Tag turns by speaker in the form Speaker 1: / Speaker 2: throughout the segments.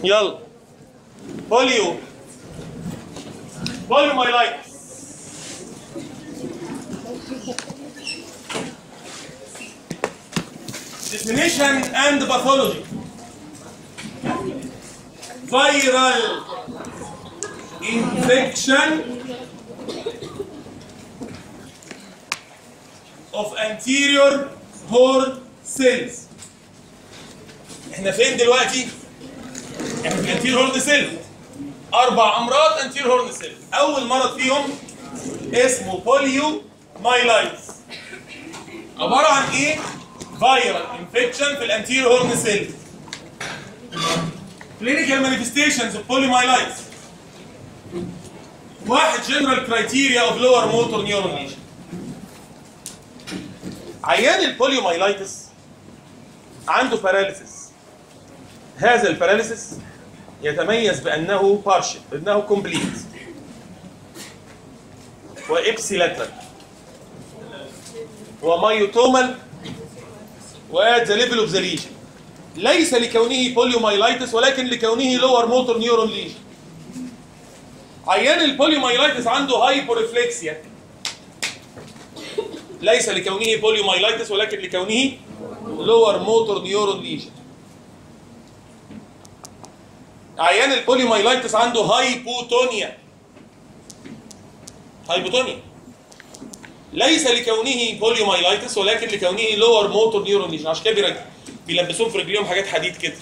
Speaker 1: يلا poliomyelitis. Definition and pathology. Viral infection of anterior horn cells. احنا فين دلوقتي؟ احنا في anterior horn cell. 4 امراض anterior horn cell. اول مرض فيهم اسمه poliomyelitis. عباره عن ايه؟ viral infection في الانتيريور هورن سيل. clinical manifestations of poliomyelitis. 1 general criteria of lower motor neuron lesion. عيان البوليومايلايتس عنده باراليسيس. هذا الباراليسيس يتميز بانه بارشل، بانه كومبليت وابسيلاترال ومايوتومال وات ذا ليفل اوف ذا ليجن. ليس لكونه بوليومايلايتس ولكن لكونه لور موتور نيورون ليجن. عيان البوليومايلايتس عنده هايبوريفلكسيا. ليس لكونه بوليومايلايتس ولكن لكونه لور موتور نيورون ليجن. عيان البوليومايلايتس عنده هايبوتونيا. ليس لكونه بوليومايلايتس ولكن لكونه لور موتور نيورون ليجن. عشان كده بيلبسوهم في رجليهم حاجات حديد كده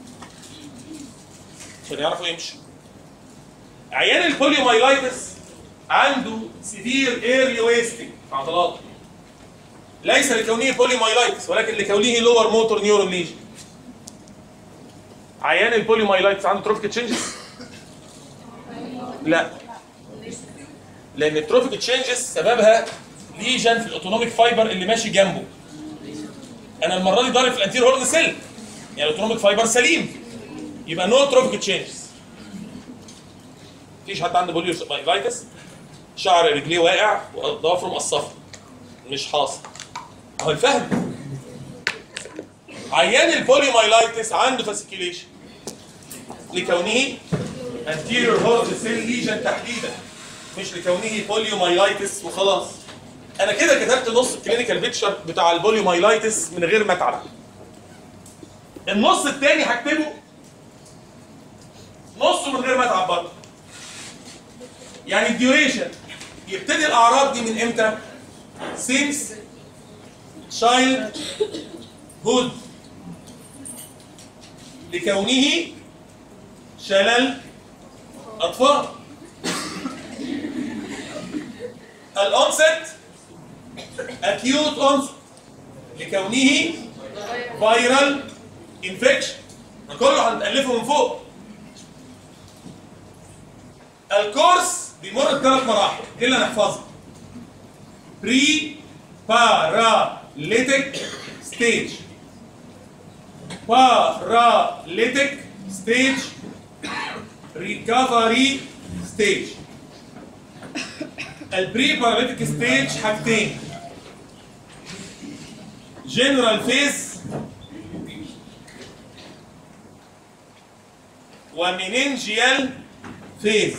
Speaker 1: عشان يعرفوا يمشوا. عيان البوليومايلايتس عنده سيفير ايرلي ويستنج في عضلاته. ليس لكونه بوليومايلايتس ولكن لكونه لور موتور نيورون ليجن. عيان البوليومايلايتس عنده تروفيك تشينجز؟ لا، لان التروفيك تشينجز سببها ليجن في الاوتونوميك فايبر اللي ماشي جنبه. انا المره دي ضارب في الانتير هورن سيل، يعني الاوتونوميك فايبر سليم، يبقى نو تروفيك تشينجز. مفيش حد عنده بوليومايلايتس شعر رجليه واقع وضوافره مقصفه، مش حاصل. اهو الفهم. عيان البوليومايلايتس عنده فاسيكيليشن لكونه انتيريور هورن سيل ليجن تحديدا، مش لكونه بوليومايلايتس وخلاص. انا كده كتبت نص الكلينيكال بيكتشر بتاع البوليومايلايتس من غير ما اتعب. النص الثاني هكتبه نصه من غير ما اتعب برضه. يعني الديوريشن يبتدي الاعراض دي من امتى؟ since childhood لكونه شلل اطفال. الأونست acute onset لكونه viral infection. كله هنتألفه من فوق. الكورس بيمر ب3 مراحل دي اللي هنحفظها. بري باراليتيك ستيج، باراليتيك ستيج، ريكفري ستيج. البري باراليتيك ستيج حاجتين، جنرال فيز ومينينجيال فيز.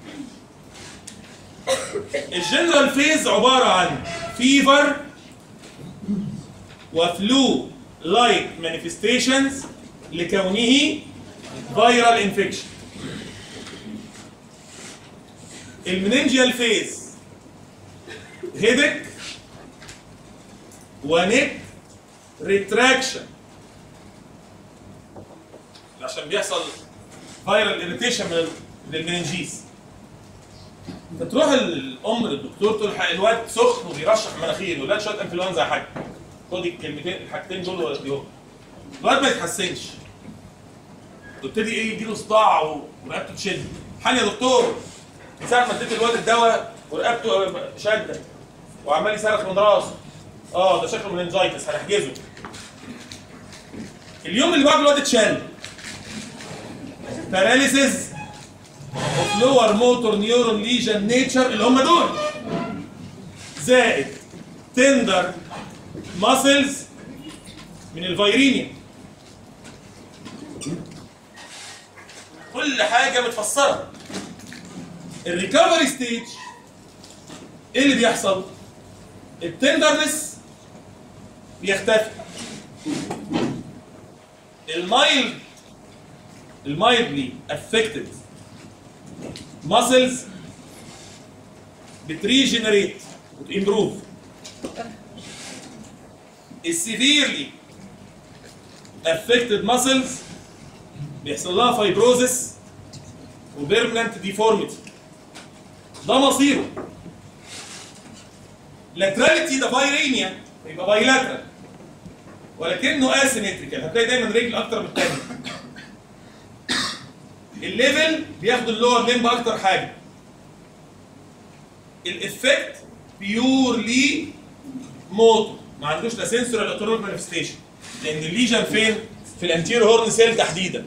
Speaker 1: الجنرال فيز عباره عن فيفر وفلو لايك مانيفستيشنز لكونه فيرال انفكشن. المينينجيال فيز هيدك ونيك ريتراكشن عشان بيحصل فايرال اريتيشن من المننجيز. فتروح الام للدكتور تقول الواد سخن وبيرشح مناخيره، ولا شويه انفلونزا يا حاج، خدي الحاجتين دول وديهم. الواد ما يتحسنش، تبتدي ايه يجيله صداع ورقبته تشد. حال يا دكتور من ساعه ما اديت الواد الدواء ورقبته شاده وعمال يصرخ من راسه. ده شكله مننجايتس هنحجزه. اليوم اللي بعده الواد اتشال. باراليسيس اوف لور موتور نيورون ليجن نيتشر اللي هم دول، زائد تندر ماسلز من الفيرينيا. كل حاجه متفسره. الريكفري ستيج ايه اللي بيحصل؟ التندرنس بيختفي. المايلدلي افكتد ماسلز بتريجنريت وتمبروف. السيفيرلي افكتد ماسلز بيحصل لها فايبروزس وبيرمننت ديفورميتي. ده مصيره. لاتراليتي ده بايرينيا، يبقى بايلاترال، ولكنه اسيمتريكال، هتلاقي دايما رجل اكتر من الثانيه. الليفل بياخد اللور ليمب اكتر حاجه. الافكت بيورلي موتور، ما عندوش لا سنسور ولا اوتونوميك مانيفستيشن، لان الليجن فين؟ في الانتيريور هورن سيل تحديدا.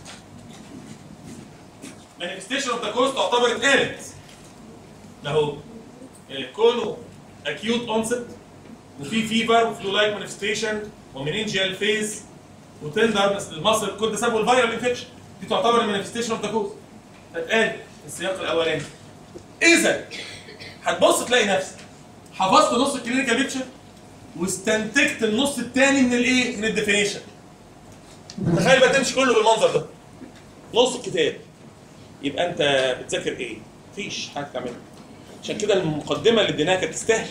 Speaker 1: مانيفستيشن اوف ذا كوز تعتبر اتقالت اهو، كونه اكيوت اونست وفي فيفر وفلو لايك مانيفستيشن ومينينجيال فيز وتندرنس للمصل، كل ده سببه الفيرال انفكشن، دي تعتبر مانيفستيشن اوف ذا كوز، فتقال في السياق الاولاني. اذا هتبص تلاقي نفسك حفظت نص الكلينيكال بيكتشر واستنتجت النص الثاني من الايه؟ من الديفينيشن. تخيل بقى تمشي كله بالمنظر ده، نص الكتاب، يبقى انت بتذاكر ايه؟ مفيش حاجه تعملها. عشان كده المقدمه اللي اديناها كانت تستاهل.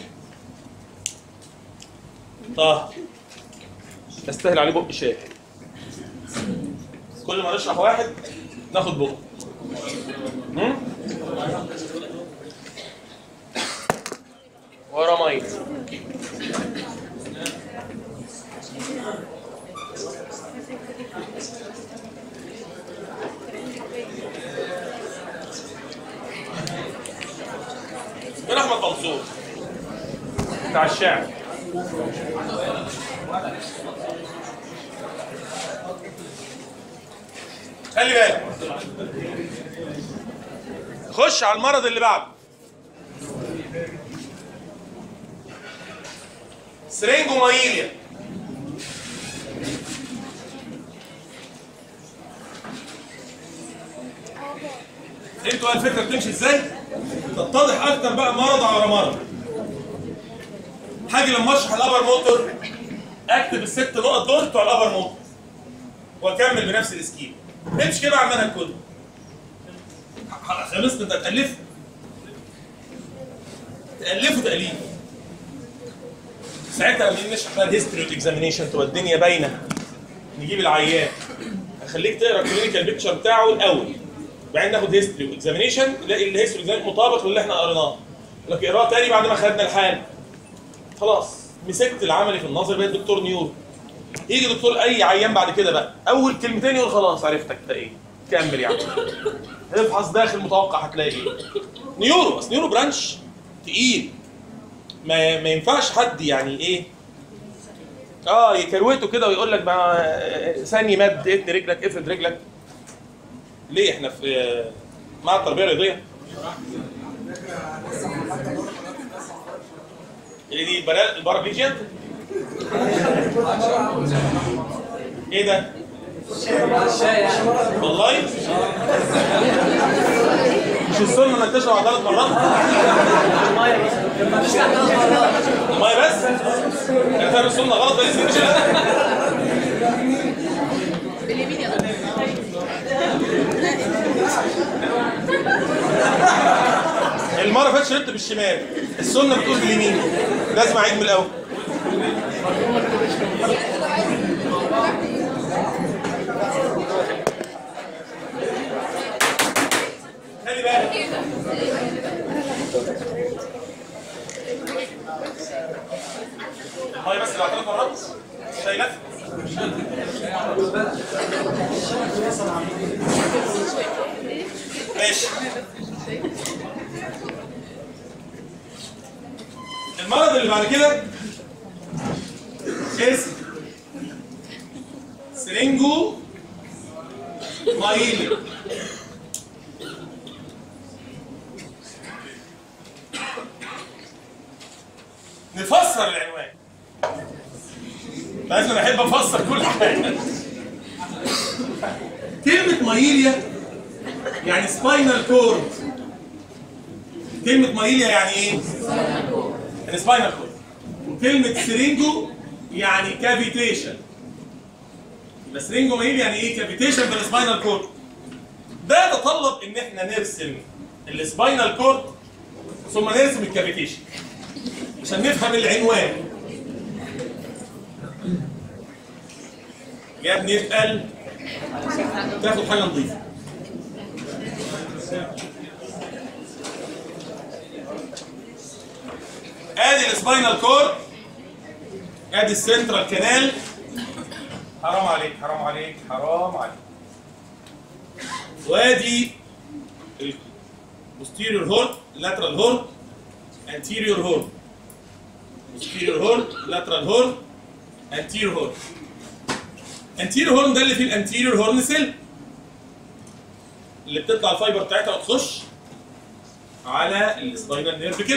Speaker 1: تستاهل عليه بق شاي. كل ما نشرح واحد ناخد بق. ورا ميه. من احمد منصور بتاع الشعر. خلي بالك، خش على المرض اللي بعده. سرينجومايليا. انتوا الفكره بتمشي ازاي؟ تتضح اكتر بقى مرض على مرض. حاجه لما اشرح الابر موتور اكتب الست نقط دول بتوع الابر موتور واكمل بنفس الاسكيم. نمشي كده على المنهج كله. خلصت انت تالفه تاليف. ساعتها لما نشرح بقى الهيستوري والاكزامينيشن تبقى الدنيا باينه. نجيب العيان اخليك تقرا الكلينيكال بيكتشر بتاعه الاول، بعدين ناخد هيستوري واكزامينيشن تلاقي الهيستوري مطابق للي احنا قريناه. لكن اقراه تاني بعد ما خدنا الحاله. خلاص مسكت العملي في النظر بقيت دكتور نيورو. يجي دكتور اي عيان بعد كده بقى اول كلمتين يقول خلاص عرفتك ده ايه؟ كمل يعني. افحص داخل متوقع هتلاقي ايه؟ نيورو، بس نيورو برانش تقيل. ما ينفعش حد يعني ايه؟ يكروته كده ويقول لك بقى ثاني مد اتني رجلك افرد رجلك. ليه احنا في مع التربيه الرياضيه؟ اللي دي البارابليجيا؟ ايه ده؟ والله؟ مش السنه انك تشرب 3 مرات؟ الميه بس؟ كان فاهم السنه غلط بس مش باليمين يا دكتور. المره فاتت شربت بالشمال، السنه بتقول باليمين، لازم اعيد من الاول. خلي بالك الميه بس اللي 3 مرات شايلها. ماشي. المرض اللي بعد كده اسم سرينجو مايليا. نفسر العنوان. بس انا بحب افسر كل حاجه. كلمه مايليا يعني سباينال كورد. كلمة مايليا يعني ايه؟ يعني سباينال كورد. وكلمة سرينجو يعني كافيتيشن. يبقى سرينجو مايليا يعني ايه؟ كافيتيشن في السباينال كورد. ده يتطلب ان احنا نرسم السباينال كورد ثم نرسم الكافيتيشن عشان نفهم العنوان. يا ابني اتقل تاخد حاجه نظيفه. ادي السباينال كورد، ادي السنترال كانال. حرام عليك حرام عليك حرام عليك. وادي posterior horn lateral horn anterior horn posterior horn lateral horn anterior horn. anterior horn ده اللي فيه الانتيريور هورن سيل اللي بتطلع الفايبر بتاعتها وتخش على السباينال نيرف كده.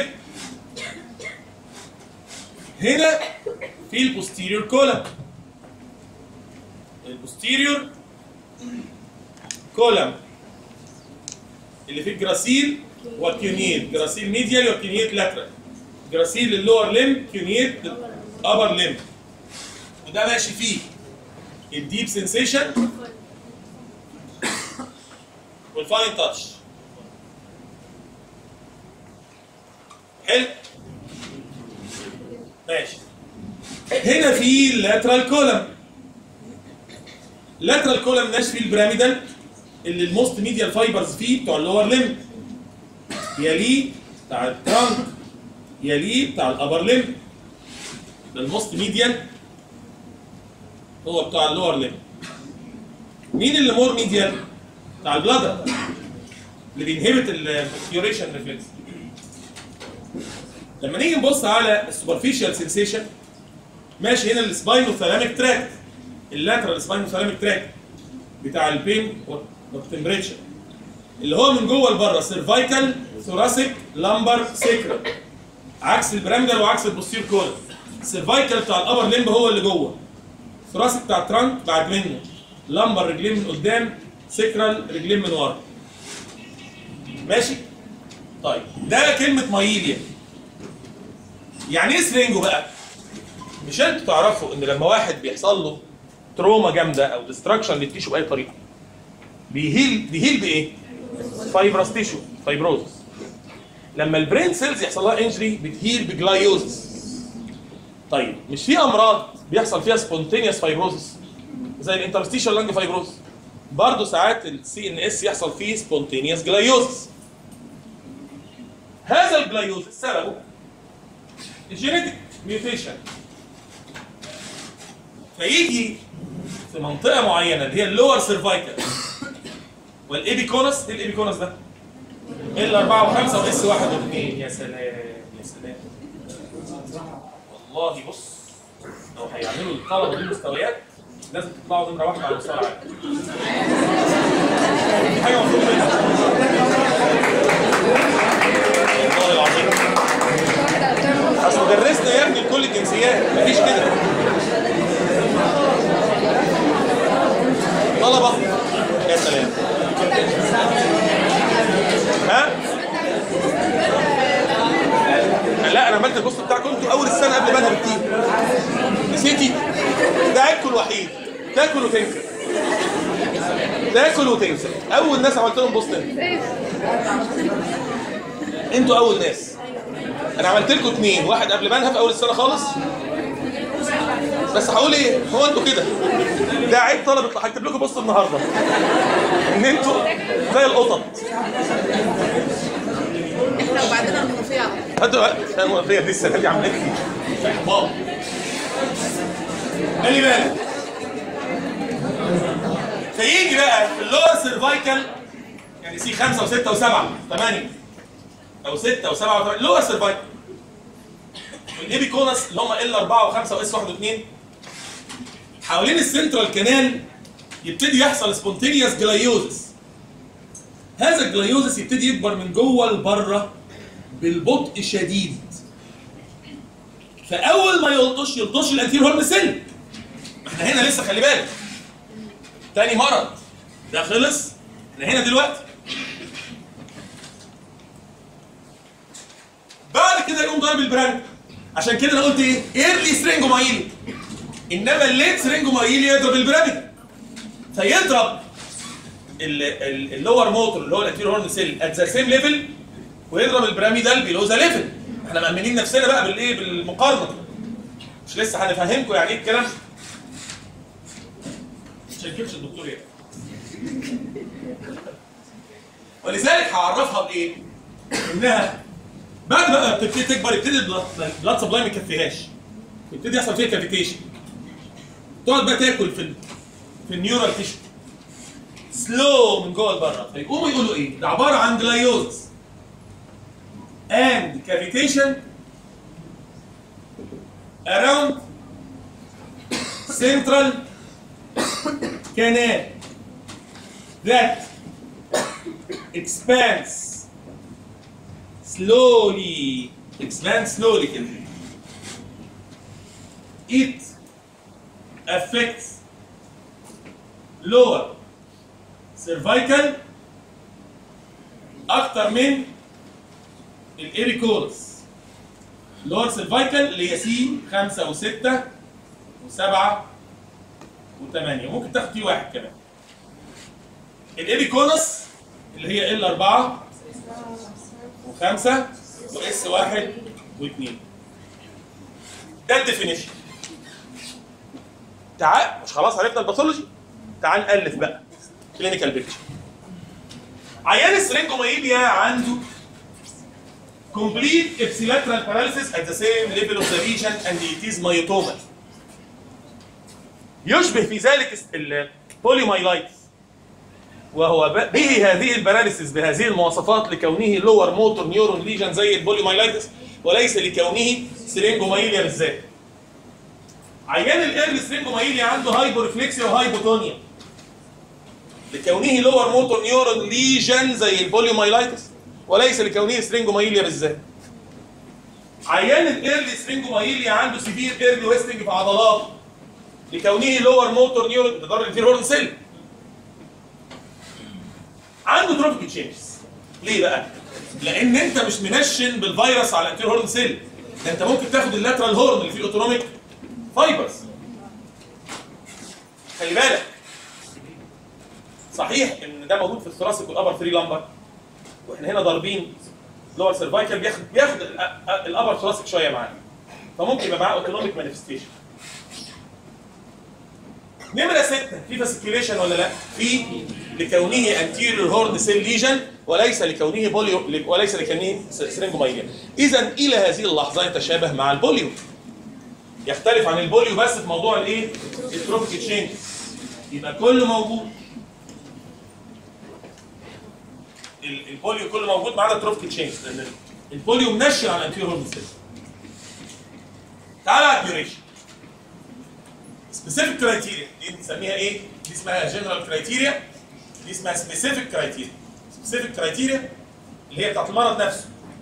Speaker 1: هنا في البوستيريور كولم. البوستيريور كولم اللي فيه الجراسيل والكيونيت، جراسيل ميديال والكيونيت لاترال، جراسيل للور ليم، كيونيت للابر ليم. وده ماشي فيه الديب سنسيشن والفاين تاتش. حلو؟ ماشي. هنا في اللاترال كولم. اللاترال كولم ماشي فيه البيراميدال اللي الموست ميديال فايبرز فيه بتوع اللور ليم، يليه بتاع الترانك، يليه بتاع الابر ليم. ده الموست ميديال هو بتاع اللور ليم. مين اللي مور ميديال؟ بتاع البلادر اللي بينهبت الكيوريشن ريفلكس. لما نيجي نبص على السوبرفيشال سنسيشن ماشي هنا السباينوثالاميك تراكت، اللاترال سباينوثالاميك تراكت بتاع البين والتمبريتشر اللي هو من جوه لبره، سيرفايكال ثوراسيك لامبر سيكرال، عكس البيراميدال وعكس البوستير كولم. السيرفايكال بتاع الابر ليمب هو اللي جوه، ثوراسيك بتاع الترانك بعد منه، لامبر رجلين من قدام، سيكرال رجلين من ورا. ماشي؟ طيب ده كلمة مايليا. يعني ايه سرينجو بقى؟ مش انتوا تعرفوا ان لما واحد بيحصل له تروما جامده او ديستراكشن للتيشو باي طريقه بيهيل بايه؟ فايبرس تيشو، فايبروزس. لما البرين سيلز يحصل لها انجري بتهيل بجلايوزس. طيب مش في امراض بيحصل فيها سبونتينيوس فايبروزس زي الانترستيشال لانج فايبروزس؟ برضه ساعات السي ان اس يحصل فيه سبونتينيوس جلايوزس. هذا الجلايوزس سببه الجينيتك ميوتيشن، فيجي في منطقه معينه اللي هي اللور سيرفايكال والابيكونس. ايه الابيكونس ده؟ ال 4 و5 واس 1 و2. يا سلام يا سلام. والله بص لو هيعملوا الطلبه دي مستويات لازم تطلعوا نمره واحده على مستوى العالم. دي حاجه مفروض منها والله العظيم. اصل درسنا يا ابني لكل الجنسيات، مفيش كده. طلبه يا سلام. ها؟ لا انا عملت البوست بتاعكم انتوا اول السنه قبل ما انا بكتير. نسيتي؟ ده عيبكم الوحيد، تاكل وتنكر. تاكل وتنكر. اول ناس عملت لهم بوست انتوا اول ناس. انا عملت لكم 2، واحد قبل منها في اول السنه خالص. بس هقول ايه؟ هو انتوا كده. ده عيب طلبه. هكتب لكم بوست النهارده ان انتوا زي القطط.
Speaker 2: احنا وبعدين المنوفيه.
Speaker 1: هاتوا المنوفيه دي السنه دي عملت لي احباط. خلي بالك. فيجي بقى في اللور سيرفايكال يعني سي 5 و6 و7 8 او 6 و7 و8 لور سيرفايكال، والابيكونس اللي هم ال 4 و5 واس 1 و2 حوالين السنترال كانال يبتدي يحصل سبونتينيوس جلايوزس. هذا الجلايوزس يبتدي يكبر من جوه لبره بالبطء شديد. فاول ما يلطش الانتيريور هورن سيل. احنا هنا لسه خلي بالك. تاني مرض ده خلص، احنا هنا دلوقتي بعد كده يقوم ضارب البرانك. عشان كده انا قلت ايه؟ ايرلي سرينجومايلي. انما الليت سرينجومايلي يضرب البراميدال، فيضرب اللور موتور اللي هو الانتيريور هورن سيل ات ذا سيم ليفل، ويضرب البراميدال بيلو ذا ليفل. احنا مأمنين نفسنا بقى بالايه؟ بالمقارنه. مش لسه هنفهمكم يعني ايه الكلام؟ مش هنجيبش الدكتور يعني. ولذلك هعرفها بايه؟ انها بعد ما بتبتدي تكبر يبتدي البلاد سبلاي ما يكفيهاش، يبتدي يحصل فيها كافيتيشن، تقعد بقى تاكل في النيورال تيشو سلو من جوه لبره، فيقوموا يقولوا ايه؟ ده عباره عن جلايوز and cavitation around central canal that expands slowly كده. It affects lower cervical أكتر من الإيريكورس. lower cervical اللي هي سي 5 و6 و7 و8، وممكن تاخد تي واحد كمان. الإيريكونس اللي هي ال 4 و5 واس 1 و2. ده الديفينيشن. تعال مش خلاص عرفنا الباثولوجي؟ تعال نألف بقى كلينيكال بيكتشر. عيان السرينجومايليا عنده complete ipsilateral paralysis at the same level of the region and it is myotomal. يشبه في ذلك البوليومايلايتس، وهو به هذه الباراليسيس بهذه المواصفات لكونه لور موتور نيورون ليجن زي البوليومايلايتس، وليس لكونه سرينجومايليا بالذات. عيان الايرلي سرينجومايليا عنده هايبورفليكسيا وهايبوتونيا لكونه لور موتور نيورون ليجن زي البوليومايلايتس، وليس لكونه سرينجومايليا بالذات. عيان الايرلي سرينجومايليا عنده سيفير ايرلي ويستنج في عضلاته لكونه لور موتور نيورون ده الانتيريور هورن سيل. عنده تروفيك تشينجز. ليه بقى؟ لان انت مش منشن بالفيروس على الانتيريور هورن سيل، ده انت ممكن تاخد اللاترال هورن اللي فيه الاوتونوميك فايبرز. خلي بالك صحيح ان ده موجود في الثراسيك والابر 3 لامبر، واحنا هنا ضاربين لور سيرفايكال بياخد الابر ثراسيك شويه معانا، فممكن يبقى معاه اوتونوميك مانيفستيشن. نمره 6 في فاسيكيوليشن ولا لا؟ في لكونه انتيريور هورن سيل ليجن وليس لكونه بوليو وليس لكونه سرينجومايليا. اذا الى هذه اللحظه يتشابه مع البوليو، يختلف عن البوليو بس في موضوع الايه؟ التروفيك تشينج. يبقى كله موجود، البوليو كله موجود ما عدا التروفيك تشينج، لان البوليو منشن على الانتيريور هورن سيل. تعالى على الديوريشن. سبيسيفيك كرايتيريا دي بنسميها ايه؟ دي اسمها جنرال كرايتيريا، دي اسمها سبيسيفيك كرايتيريا. سبيسيفيك كرايتيريا اللي هي بتاعت المرض نفسه.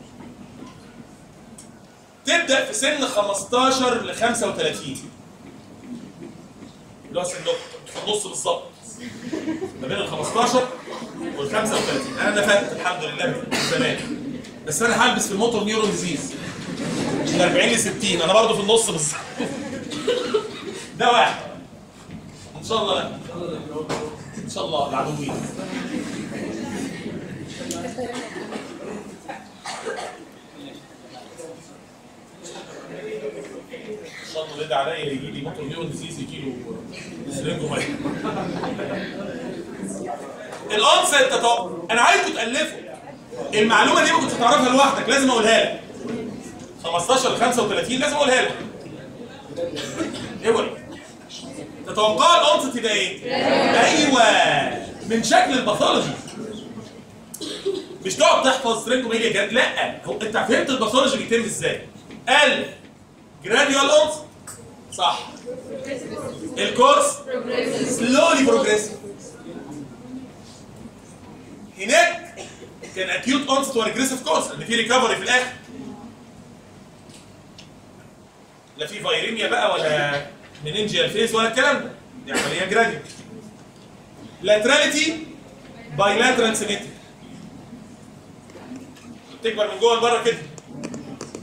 Speaker 1: تبدا في سن 15 ل 35 اللي هو سن في النص بالظبط ما بين ال 15 وال 35. انا نفدت الحمد لله من زمان، بس انا هلبس في الموتور نيورون ديزيز من 40 ل 60، انا برضه في النص بالظبط. ده واحد ان شاء الله. لا ان شاء الله العدوين. ان شاء الله يدعي عليا يجي لي موتور نيورون ديزيز، يجي له سرينجومايليا. الانسيت انا عايزكم تالفوا المعلومه دي، ما كنتش تعرفها لوحدك، لازم اقولها لك. 15 ل 35 لازم اقولها لك. اوعي تتوقع الانسيت ده ايه؟ ايوه من شكل الباثولوجي. مش تقعد تحفظ سرينجومايليا جد، لا، هو انت فهمت الباثولوجي بيتم ازاي؟ الف جراديوال انسيت صح، الكورس سلولي بروجريسيف. هناك كان اكيوت انسيت وريجريسيف كورس اللي فيه ريكفري في الاخر، لا في فايريميا بقى ولا مننجيال فيز ولا الكلام ده، دي عمليه جراديوال. لاتراليتي بايلاترال سيمتري، بتكبر من جوه لبره كده.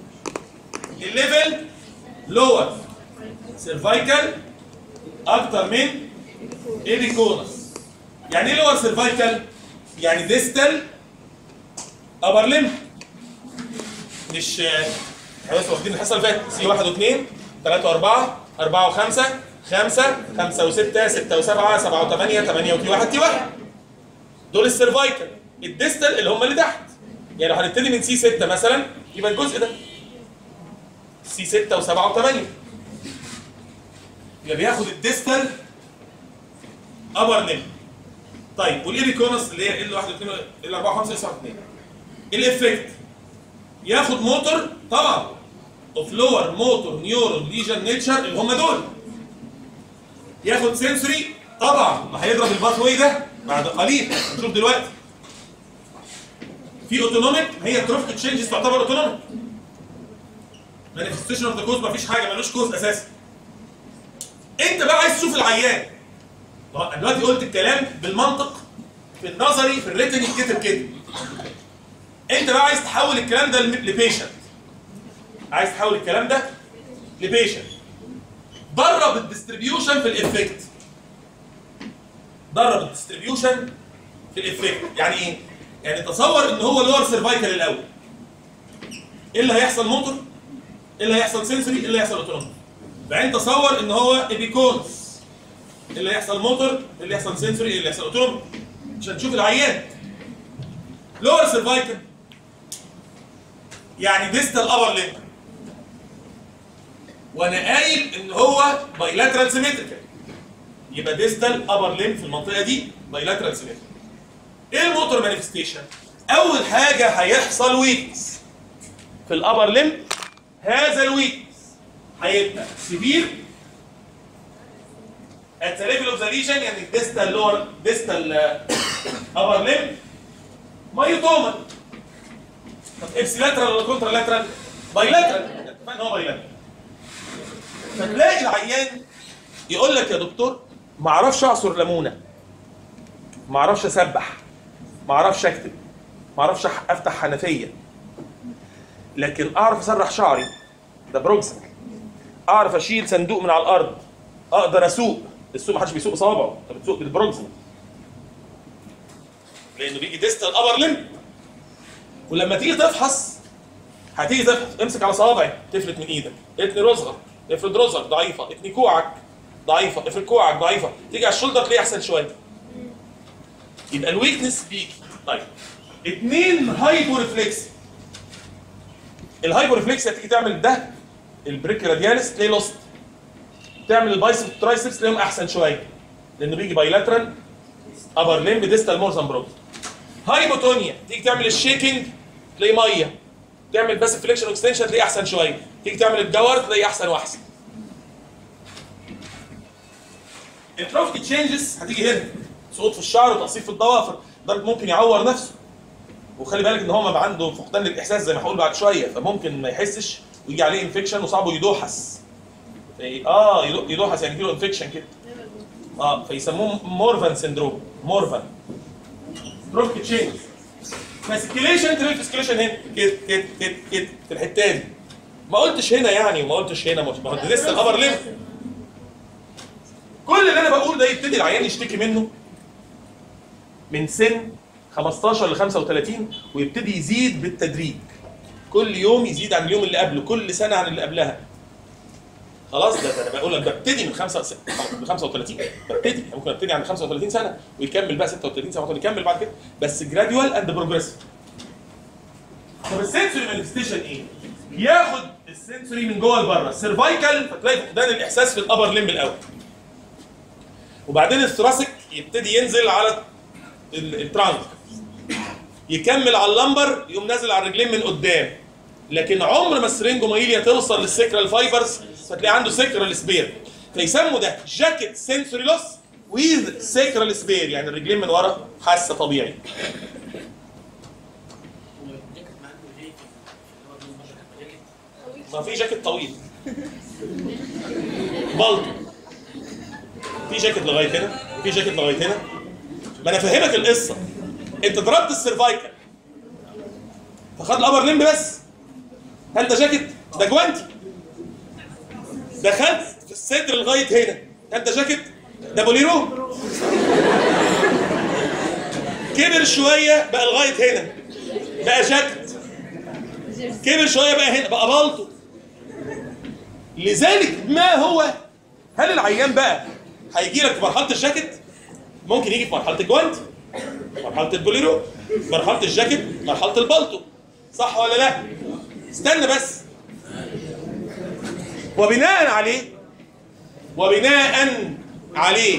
Speaker 1: الليفل لور سيرفايكال اكتر من ايبيكونس. يعني ايه لور سيرفايكال؟ يعني ديستال ابر ليم. مش احنا لسه واخدين الحصه اللي فاتت سي 1 و2 3 و4 4 و5 5 5 و6 6 و7 7 و8 8 وتي 1 تي 1 دول السيرفايكال. الديستال اللي هم اللي تحت. يعني لو هنبتدي من سي 6 مثلا يبقى الجزء ده سي 6 و7 و8 يبقى بياخد الديستال ابر ليم. طيب والايبيكونس اللي هي ال 1 و2 ال 4 و5 ال 7 و2 الافكت ياخد موتور طبعا اوف لور موتور نيورون ليجن نيتشر اللي هم دول. ياخد سنسوري طبعا ما هيضرب الباث واي ده بعد قليل هنشوف دلوقتي. في اوتونوميك هي تروفيك تشينجز تعتبر اوتونوميك. مانيفستيشن اوف ذا كوز مفيش حاجه ملوش كوز اساسا. انت بقى عايز تشوف العيان. انا دلوقتي قلت الكلام بالمنطق في النظري في الريتن يتكتب كده. انت بقى عايز تحول الكلام ده لبيشنت. عايز تحول الكلام ده لبيشنت. درب الديستريبيوشن في الافكت. درب الديستريبيوشن في الافكت. يعني ايه؟ يعني تصور ان هو لور سيرفايكال الاول. ايه اللي هيحصل موتور؟ ايه اللي هيحصل سنسوري؟ ايه اللي هيحصل اوتونومي؟ بعدين تصور ان هو ايبيكونس. ايه اللي هيحصل موتور؟ ايه اللي هيحصل سنسوري؟ ايه اللي هيحصل اوتونومي؟ عشان تشوف العيان. لور سيرفايكال يعني ديستال ابر ليم. وانا قايل ان هو بايلاترال سيمتريكال. يبقى ديستال ابر ليم في المنطقه دي بايلاترال سيمتريكال. ايه الموتور مانيفستيشن؟ اول حاجه هيحصل ويكنس في الابر ليم. هذا الويكنس هيبقى سيفير at the level of the lesion يعني distal lower distal upper limb مايوتوما. طب ابسيلاترال ولا كونترالاترال؟ بايلاترال. اتفقنا ان هو بايلاترال. فتلاقي العيان يقول لك يا دكتور ما اعرفش اعصر ليمونه، ما اعرفش اسبح، ما اعرفش اكتب، ما اعرفش افتح حنفيه، لكن اعرف اسرح شعري ده بروكسيمال، اعرف اشيل صندوق من على الارض، اقدر اسوق. السوق ما حدش بيسوق بصوابعه، انت بتسوق بالبروكسيمال لانه بيجي ديستال ابر ليم. ولما تيجي تفحص هتيجي تفحص امسك على صوابعك تفلت من ايدك، اتني رزقك افرد رزقك ضعيفه، اتني كوعك ضعيفه، افرد كوعك ضعيفه، تيجي على الشولدر تلاقيه احسن شويه. يبقى الويكنس بيجي. طيب اتنين هايبو ريفلكس. الهايبو ريفلكس هتيجي تعمل ده البريك رادياليس تلاقيه لوست. تعمل البايسب ترايسبس تلاقيهم احسن شويه لانه بيجي بايلاترال ابر ليم ديستال مورزن بروك. هايبوتونيا تيجي تعمل الشيكنج تلاقي ميه، تعمل بس فليكشن واكستنشن تلاقيه احسن شويه، تيجي تعمل الجور تلاقيه احسن واحسن. التروفيك تشينجز هتيجي هنا سقوط في الشعر وتقصير في الضوافر، ده ممكن يعور نفسه. وخلي بالك ان هو ما عنده فقدان للاحساس زي ما هقول بعد شويه، فممكن ما يحسش ويجي عليه انفكشن وصعبه يدوحس. يدوحس يعني فيه انفكشن كده. فيسموه مورفان سندروم. مورفان تروفيك تشينج. فاسكيليشن تلاقي فاسكيليشن هنا كده كده كده كده في الحته دي. ما قلتش هنا يعني وما قلتش هنا، ما هو لسه الابر ليم. كل اللي انا بقول ده يبتدي العيان يشتكي منه من سن 15 ل 35 ويبتدي يزيد بالتدريج. كل يوم يزيد عن اليوم اللي قبله، كل سنه عن اللي قبلها. خلاص ده انا بقول لك ببتدي من 35 ببتدي، ممكن ابتدي عند 35 سنه ويكمل بقى 36 سنه ويكمل بعد كده، بس جراديوال اند بروجريسيف. طب السنسوري مانيفستيشن ايه؟ ياخد السنسوري من جوه لبره، السيرفايكال فتلاقي فقدان الاحساس في الابر ليمب الاول. وبعدين الثراسك يبتدي ينزل على الترانك، يكمل على اللمبر يقوم نازل على الرجلين من قدام. لكن عمر ما السرنجومايليا توصل للسكرال فايبرز فتلاقي عنده سكرال سبير، فيسموا ده جاكيت سنسوري لوس ويز سكرال سبير، يعني الرجلين من ورا حاسه طبيعي. ما في جاكيت طويل بلطو، في جاكيت لغايه هنا، في جاكيت لغايه هنا. ما انا فاهمك القصه. انت ضربت السيرفايكال فخد الابر ليمب بس، هل ده جاكيت؟ ده جوانتي. دخلت في الصدر لغايه هنا، كان ده جاكيت؟ ده بوليرو. كبر شويه بقى لغايه هنا، بقى جاكيت. كبر شويه بقى هنا، بقى بالطو. لذلك ما هو، هل العيان بقى هيجي لك في مرحله الجاكيت؟ ممكن يجي في مرحله الجوانتي، مرحله البوليرو، مرحله الجاكيت، مرحله البلطو، صح ولا لا؟ استنى بس. وبناء عليه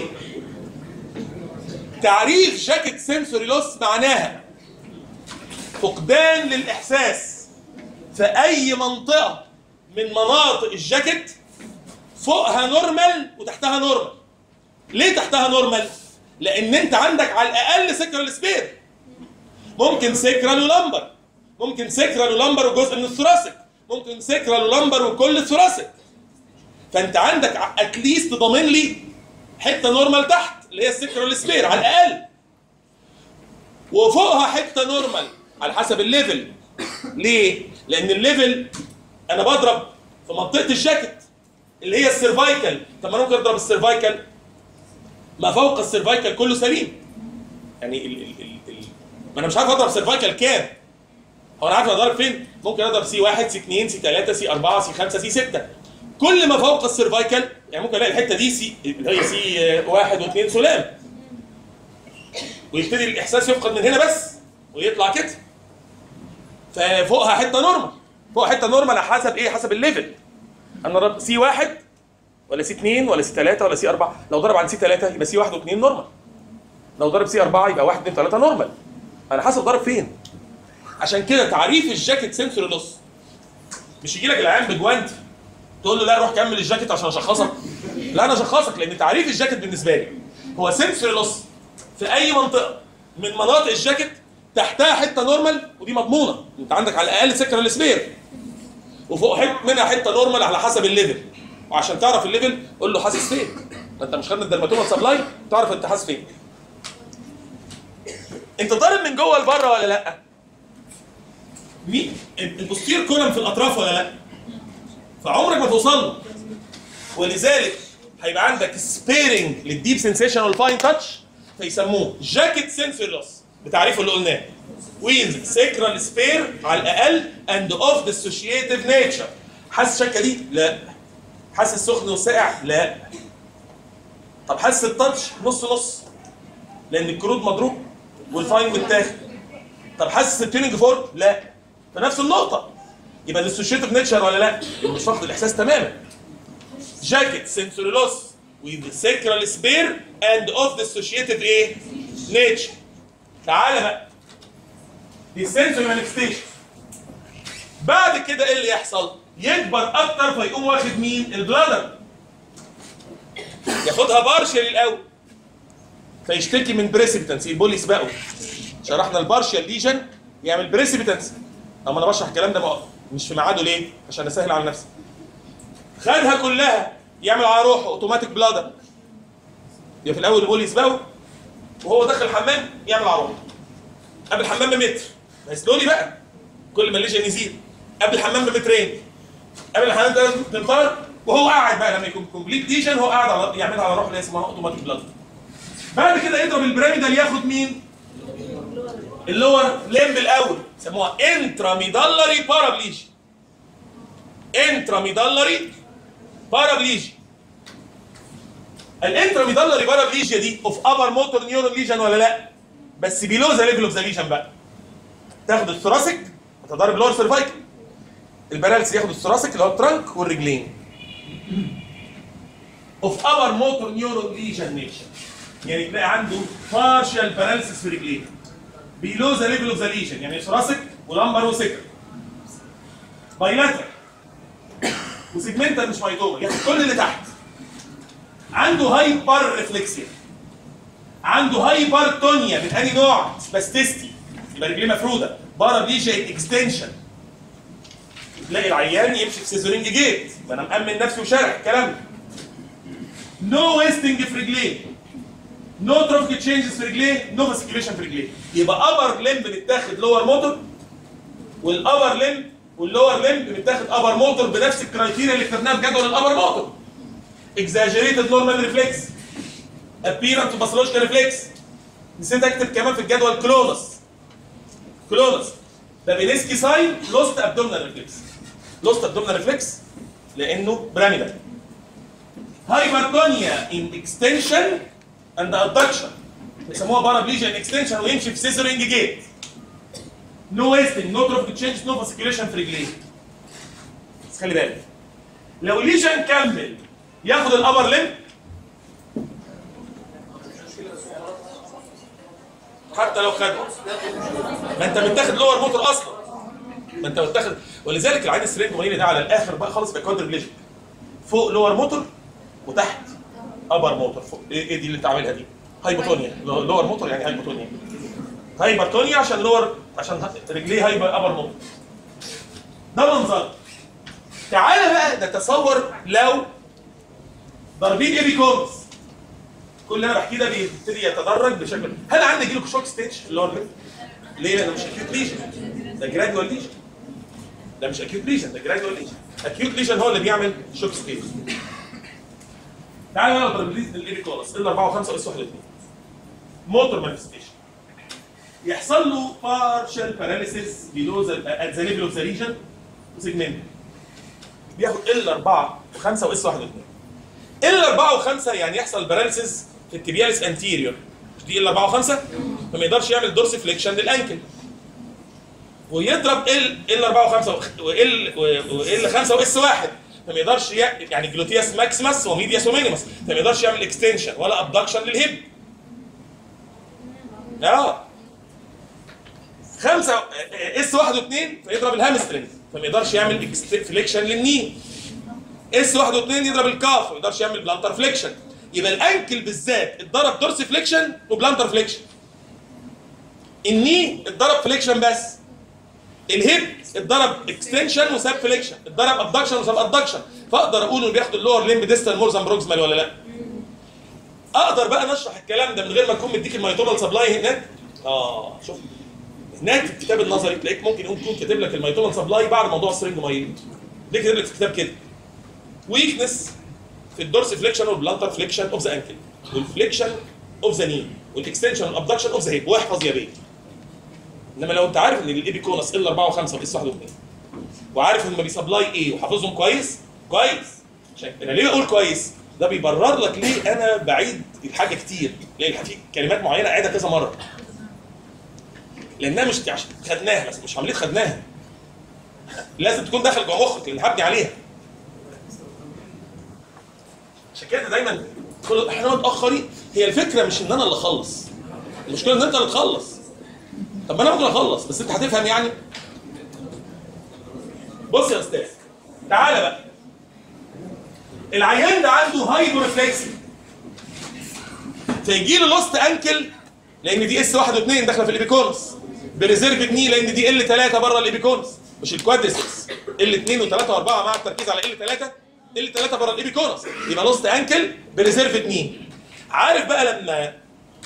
Speaker 1: تعريف جاكيت سنسوري لوس معناها فقدان للاحساس في اي منطقه من مناطق الجاكيت، فوقها نورمال وتحتها نورمال. ليه تحتها نورمال؟ لان انت عندك على الاقل سكرال سبير، ممكن سكرال ولمبر، ممكن سكرال ولمبر وجزء من الثوراسيك، ممكن سكرال ولمبر وكل الثوراسيك. فانت عندك اتليست ضامن لي حته نورمال تحت اللي هي السكرال سبير على الاقل، وفوقها حته نورمال على حسب الليفل. ليه؟ لان الليفل انا بضرب في منطقه الجاكيت اللي هي السيرفايكال. طب ما انا ممكن اضرب السيرفايكال، ما فوق السيرفايكال كله سليم. يعني ما انا مش عارف اضرب سيرفايكال كام. هو انا عارف انا ضارب فين؟ ممكن اضرب سي 1 سي 2 سي 3 سي 4 سي 5 سي 6. كل ما فوق السيرفايكال يعني ممكن الاقي الحته دي سي اللي هي سي 1 و2 سلام، ويبتدي الاحساس يفقد من هنا بس ويطلع كده. ففوقها حته نورمال، فوق حته نورمال على حسب ايه؟ حسب الليفل. انا ضرب سي 1 ولا سي 2 ولا سي 3 ولا سي 4. لو ضرب عن سي 3 يبقى سي 1 و2 نورمال. لو ضرب سي 4 يبقى 1 2 3 نورمال. على حسب ضرب فين. عشان كده تعريف الجاكيت سنسوري لوس مش يجي لك العيان بجوانتي تقول له لا روح كمل الجاكيت عشان اشخصك. لا انا اشخصك، لان تعريف الجاكيت بالنسبه لي هو سنسوري لوس في اي منطقه من مناطق الجاكيت تحتها حته نورمال، ودي مضمونه. انت عندك على الاقل سكرال سبير، وفوق منها حته نورمال على حسب الليفل. وعشان تعرف الليفل قول له حاسس فين. ما انت مش خدنا الدرماتوما سبلاي تعرف انت حاسس فين. انت ضارب من جوه لبره ولا لا؟ مين البوستير كولم في الاطراف ولا لا؟ فعمرك ما توصل له. ولذلك هيبقى عندك سبيرنج للديب سنسيشن والفاين تاتش، فيسموه جاكيت سنسوري لوس بتعريفه اللي قلناه. ويز سيكرال سبير على الاقل اند اوف ديسوشيتيف نيتشر. حاسس الشكه دي؟ لا. حاسس السخن والساقع؟ لا. طب حاسس التاتش نص نص لان الكرود مضروب والفاين متاخد. طب حاسس التيوننج فورك؟ لا. فنفس النقطه. يبقى ديسوشيتيف نيتشر ولا لا؟ يبقى مش فاقد الاحساس تماما. جاكيت سنسوري لوس with sacral spare and of dissociative ايه؟ nature. تعالى بقى. دي sensory manifestation. بعد كده ايه اللي يحصل؟ يكبر اكتر فيقوم واخد مين؟ البلادر. ياخدها بارشال الاول. فيشتكي من بريسبتنسي، البول يسبقه. شرحنا البارشال ليجن يعمل بريسبتنسي. اما انا بشرح الكلام ده مش في ميعاده ليه؟ عشان اسهل على نفسي. خدها كلها يعمل على روحه اوتوماتيك بلادر. يبقى في الاول البول يسبقه وهو داخل الحمام يعمل على روحه. قبل الحمام بمتر، ما يسلولي بقى. كل ما الليجن يزيد. قبل الحمام بمترين. قبل الحمام ده تنطر وهو قاعد بقى لما يكون كومبليت ليجن هو قاعد على يعملها على روحه اللي اسمها اوتوماتيك بلادر. بعد كده يضرب البيراميدال ياخد مين؟ اللور لمب الاول يسموها انتراميدالري بارابليجيا. انتراميدالري بارابليجيا. الانتراميدالري بارابليجيا دي اوف ابر موتور نيورون ليجن ولا لا؟ بس بيلو ذا ليفل اوف ذا ليجن بقى. تاخد الثوراسيك وتضرب لور سيرفايكل. الباراليس ياخد الثوراسيك اللي هو الترنك والرجلين. اوف ابر موتور نيورون ليجن نيشن. يعني تلاقي عنده بارشال باراليسيس في رجليه. بيلو ذا ليفل اوف ذا ليجن يعني ثوراسيك ولمبر وسكر. بايلاترال وسيجمنتال مش مايتوما، يعني كل اللي تحت. عنده هايبر ريفلكسيا. عنده هايبرتونيا من انهي نوع؟ سباستيستي. يبقى رجليه مفروده. بارابليجيا اكستنشن. تلاقي العيان يمشي في سيزورينج جيت، ما انا مأمن نفسي وشارح الكلام ده. نو ويستنج في رجليه. نو تروفيك تشينجز في رجليه، نو فاسكيوليشن في رجليه. يبقى ابر لمب بتاخد لور موتور والابر لمب واللور لمب متاخد ابر موتور بنفس الكرايتيريا اللي كتبناها في جدول الابر موتور. اكزاجريتد نورمال ريفلكس، ابيرنت باثولوجيكال ريفلكس. نسيت اكتب كمان في الجدول كلونس ده بينسكي ساين لوست ابدومينال ريفلكس. لوست ابدومينال ريفلكس لانه براميدال. هايبرتونيا ان اكستنشن اند ادكشن بيسموها بارابليجيا ان اكستنشن ويمشي في سيزرينج جيت. نو ويستنج، نو تروفيك تشينج، نو فاسكيوليشن في رجليه. بس خلي بالك لو ليجن كمل ياخد الابر ليمب حتى لو خده، ما انت متاخد لور موتور اصلا، ما انت متاخد. ولذلك العين السرينج ماليني ده على الاخر بقى خالص بقى كوادربليجيك، فوق لور موتور وتحت ابر موتور. فوق ايه دي اللي انت عاملها دي؟ هايبوتونيا. لور موتور يعني هايبوتونيا. هايبرتونيا عشان لور، عشان رجليه هايبر ابر موتور. ده منظر. تعالى بقى نتصور لو ضاربين ايبيكونس. كل اللي انا بحكيه ده بيبتدي يتدرج بشكل. هل عندي يجيله شوك ستيج في اللور ليمب؟ ليه؟ لان مش اكيوت ليجن، ده جراديوال ليجن. ده مش اكيوت ليجن، ده جراديوال ليجن. اكيوت ليجن هو اللي بيعمل شوك ستيج. تعالى بقى نضرب الايبيكونس ال 4 و5 واس 1 و2. موتور مانيفستيشن. يحصل له partial paralysis below at the level of the region segment. بياخد ال 4 و5 واس 1 و2. ال 4 و5 يعني يحصل باراليسيس في التبياليس انتيريور. مش دي ال 4 و5 فما يقدرش يعمل دورسي فليكشن للانكل. ويضرب ال 4 و5 وال 5 واس 1 فما يقدرش يعني جلوتياس ماكسيمس وميدياس ومينيمس فما يقدرش يعمل اكستنشن ولا ابدكشن للهيب. 5 اس 1 و2 فيضرب الهامسترنج فما يقدرش يعمل فليكشن للني. اس 1 و2 يضرب الكاف ما يقدرش يعمل بلانتر فليكشن. يبقى الانكل بالذات اتضرب دورسي فليكشن وبلانتر فليكشن. الني اتضرب فليكشن بس. الهيب اتضرب اكستنشن وساب فليكشن، اتضرب ابدكشن وساب ادكشن. فاقدر اقول انه بياخد اللور ليمب ديستال مور ذان بروكسمال ولا لا؟ اقدر بقى نشرح الكلام ده من غير ما اكون مديك الميتوبال سبلاي هناك. شوف هناك في الكتاب النظري تلاقيك ممكن يكون كاتب لك الميتوبال سبلاي بعد موضوع السرنج مايل. ليه كاتب لك في الكتاب كده؟ ويكنس في الدورس فليكشن والبلانتر فليكشن اوف ذا انكل والفليكشن اوف ذا ني والاكستنشن والابدكشن اوف ذا هيب. واحفظ يا بيه. انما لو انت عارف ان الايبيكونس ال 4 و5 والاس 1 و2 وعارف ان بيسبلاي ايه وحافظهم كويس عشان انا ليه بقول كويس؟ ده بيبرر لك ليه انا بعيد الحاجه كتير، ليه في كلمات معينه اعيدها كذا مره. لانها مش عشان خدناها بس، مش عمليه خدناها. لازم تكون داخل جوه مخك لان هبني عليها. عشان كده دايما احنا متاخرين. هي الفكره مش ان انا اللي اخلص، المشكله ان انت اللي تخلص. طب انا ممكن اخلص بس انت هتفهم يعني. بص يا استاذ تعالى بقى. العيان ده عنده هايبو ريفلكسي فيجي له لوست انكل لان دي اس 1 و2 داخله في الايبيكونس، بريزيرفد ني لان دي ال 3 بره الايبيكونس مش الكوادريسبس، ال 2 و3 و4 مع التركيز على ال 3 بره الايبيكونس، يبقى لوست انكل بريزيرفد ني. عارف بقى لما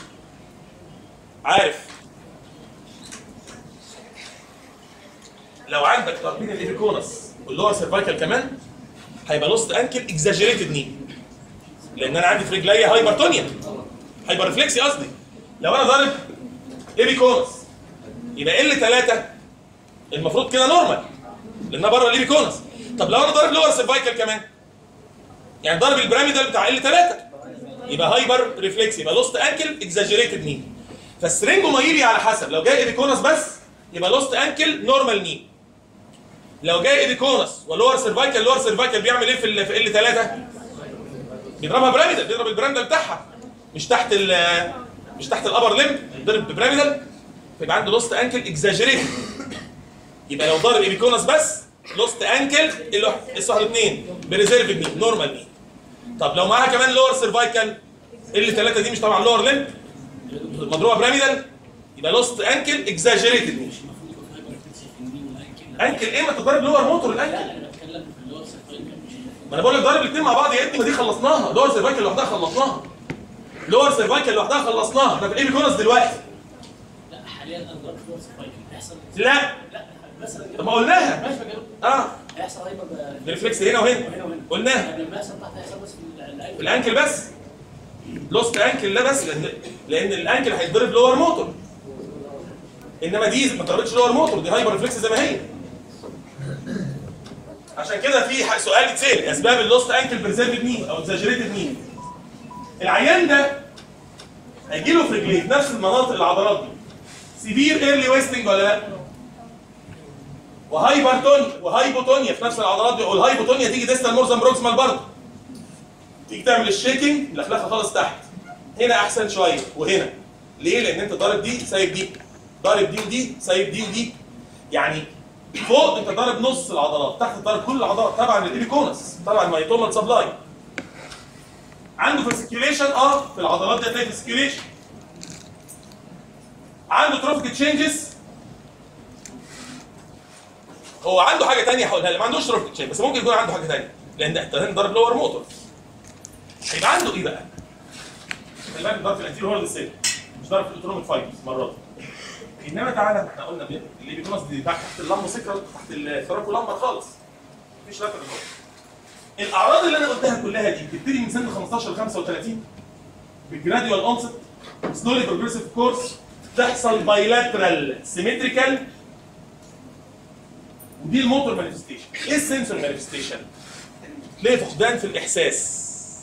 Speaker 1: لو عندك ترمين الايبيكونس واللور سيرفايكال كمان هيبقى لوست انكل اكزاجريتد ني لان انا عندي في رجليا هايبرتونيا، هايبر ريفلكسي قصدي. لو انا ضارب ايبيكونس يبقى ال 3 المفروض كده نورمال لانها بره الايبيكونس. طب لو انا ضارب لور سيرفايكال كمان يعني ضارب البيراميدال بتاع ال 3 يبقى هايبر ريفلكسي، يبقى لوست انكل اكزاجريتد ني. فالسرنجو مايلي على حسب، لو جاي ايبيكونس بس يبقى لوست انكل نورمال ني. لو جاي ايبيكونس ولور سيرفايكال، اللور سيرفايكال بيعمل ايه في ال 3؟ بيضربها براميدال، بيضرب البيراميدال بتاعها مش تحت الابر ليمب، بيضرب ببراميدال فيبقى عنده لوست انكل اكزاجريتد. يبقى لو ضارب ايبيكونس بس لوست انكل اس 1 و2 بريزيرفد ني نورمال ني. طب لو معاها كمان لور سيرفايكال ال 3 دي مش طبعا لور ليمب مضروبه براميدال يبقى لوست انكل اكزاجريتد ني. انكل ايه؟ ما تضرب لور موتور الانكل. ما انا بقول لك ضارب الاثنين مع بعض يا ابني، ما دي خلصناها. لور سيرفايكال لوحدها خلصناها، لور سيرفايكال لوحدها خلصناها. احنا في الايبيكونس دلوقتي.
Speaker 3: لا حاليا انا ضربت لور سيرفايكال بيحصل.
Speaker 1: لا طب ما قلناها.
Speaker 3: ماشي كده. هيحصل هايبر
Speaker 1: ريفلكس هنا وهنا قلناها.
Speaker 3: لما يحصل تحت هيحصل بس في
Speaker 1: الانكل بس. لوست انكل ده بس لان الانكل هيتضرب لور موتور. انما دي ما ضربتش لور موتور، دي هايبر ريفلكس زي ما هي. عشان كده في سؤال يتسال، اسباب اللوست انكل بريزيرفد مين او اكزاجريتد مين؟ العيان ده هيجي له في رجليه في نفس المناطق العضلات دي سيفير ايرلي ويستنج ولا لا؟ وهايبوتونيا في نفس العضلات دي، والهايبوتونيا تيجي ديستال مورزم بروكسمال برضه. تيجي تعمل الشيكنج لخلخه خالص تحت. هنا احسن شويه وهنا. ليه؟ لان انت ضارب دي سايب دي. ضارب دي ودي سايب دي ودي. يعني فوق انت ضارب نص العضلات، تحت ضارب كل العضلات تبع الايبيكونس، تبع المايتومال سبلاي. عنده فاسكيوليشن في العضلات دي هتلاقي فاسكيوليشن. عنده تروفيك تشينجز. هو عنده حاجه ثانيه هقولها لك، ما عندوش تروفيك تشينج بس ممكن يكون عنده حاجه ثانيه لان احتمال ضرب لور موتور. هيبقى عنده ايه بقى؟ خلي بالك ضرب في الانتيريور هورد سيل مش ضرب في الاوتونوميك فايبرز مرات. انما تعالى احنا قلنا اللي بيكون دي تحت اللمبه سكرال تحت الثراكو لمبر خالص. مفيش لاتر خالص. الاعراض اللي انا قلتها كلها دي بتبتدي من سن 15 ل 35 بالجراديوال اونست سلولي بروجريسيف كورس، تحصل بايلاترال سيمتريكال، ودي الموتور مانيفستيشن. ايه السنسور مانيفستيشن؟ تلاقي فقدان في الاحساس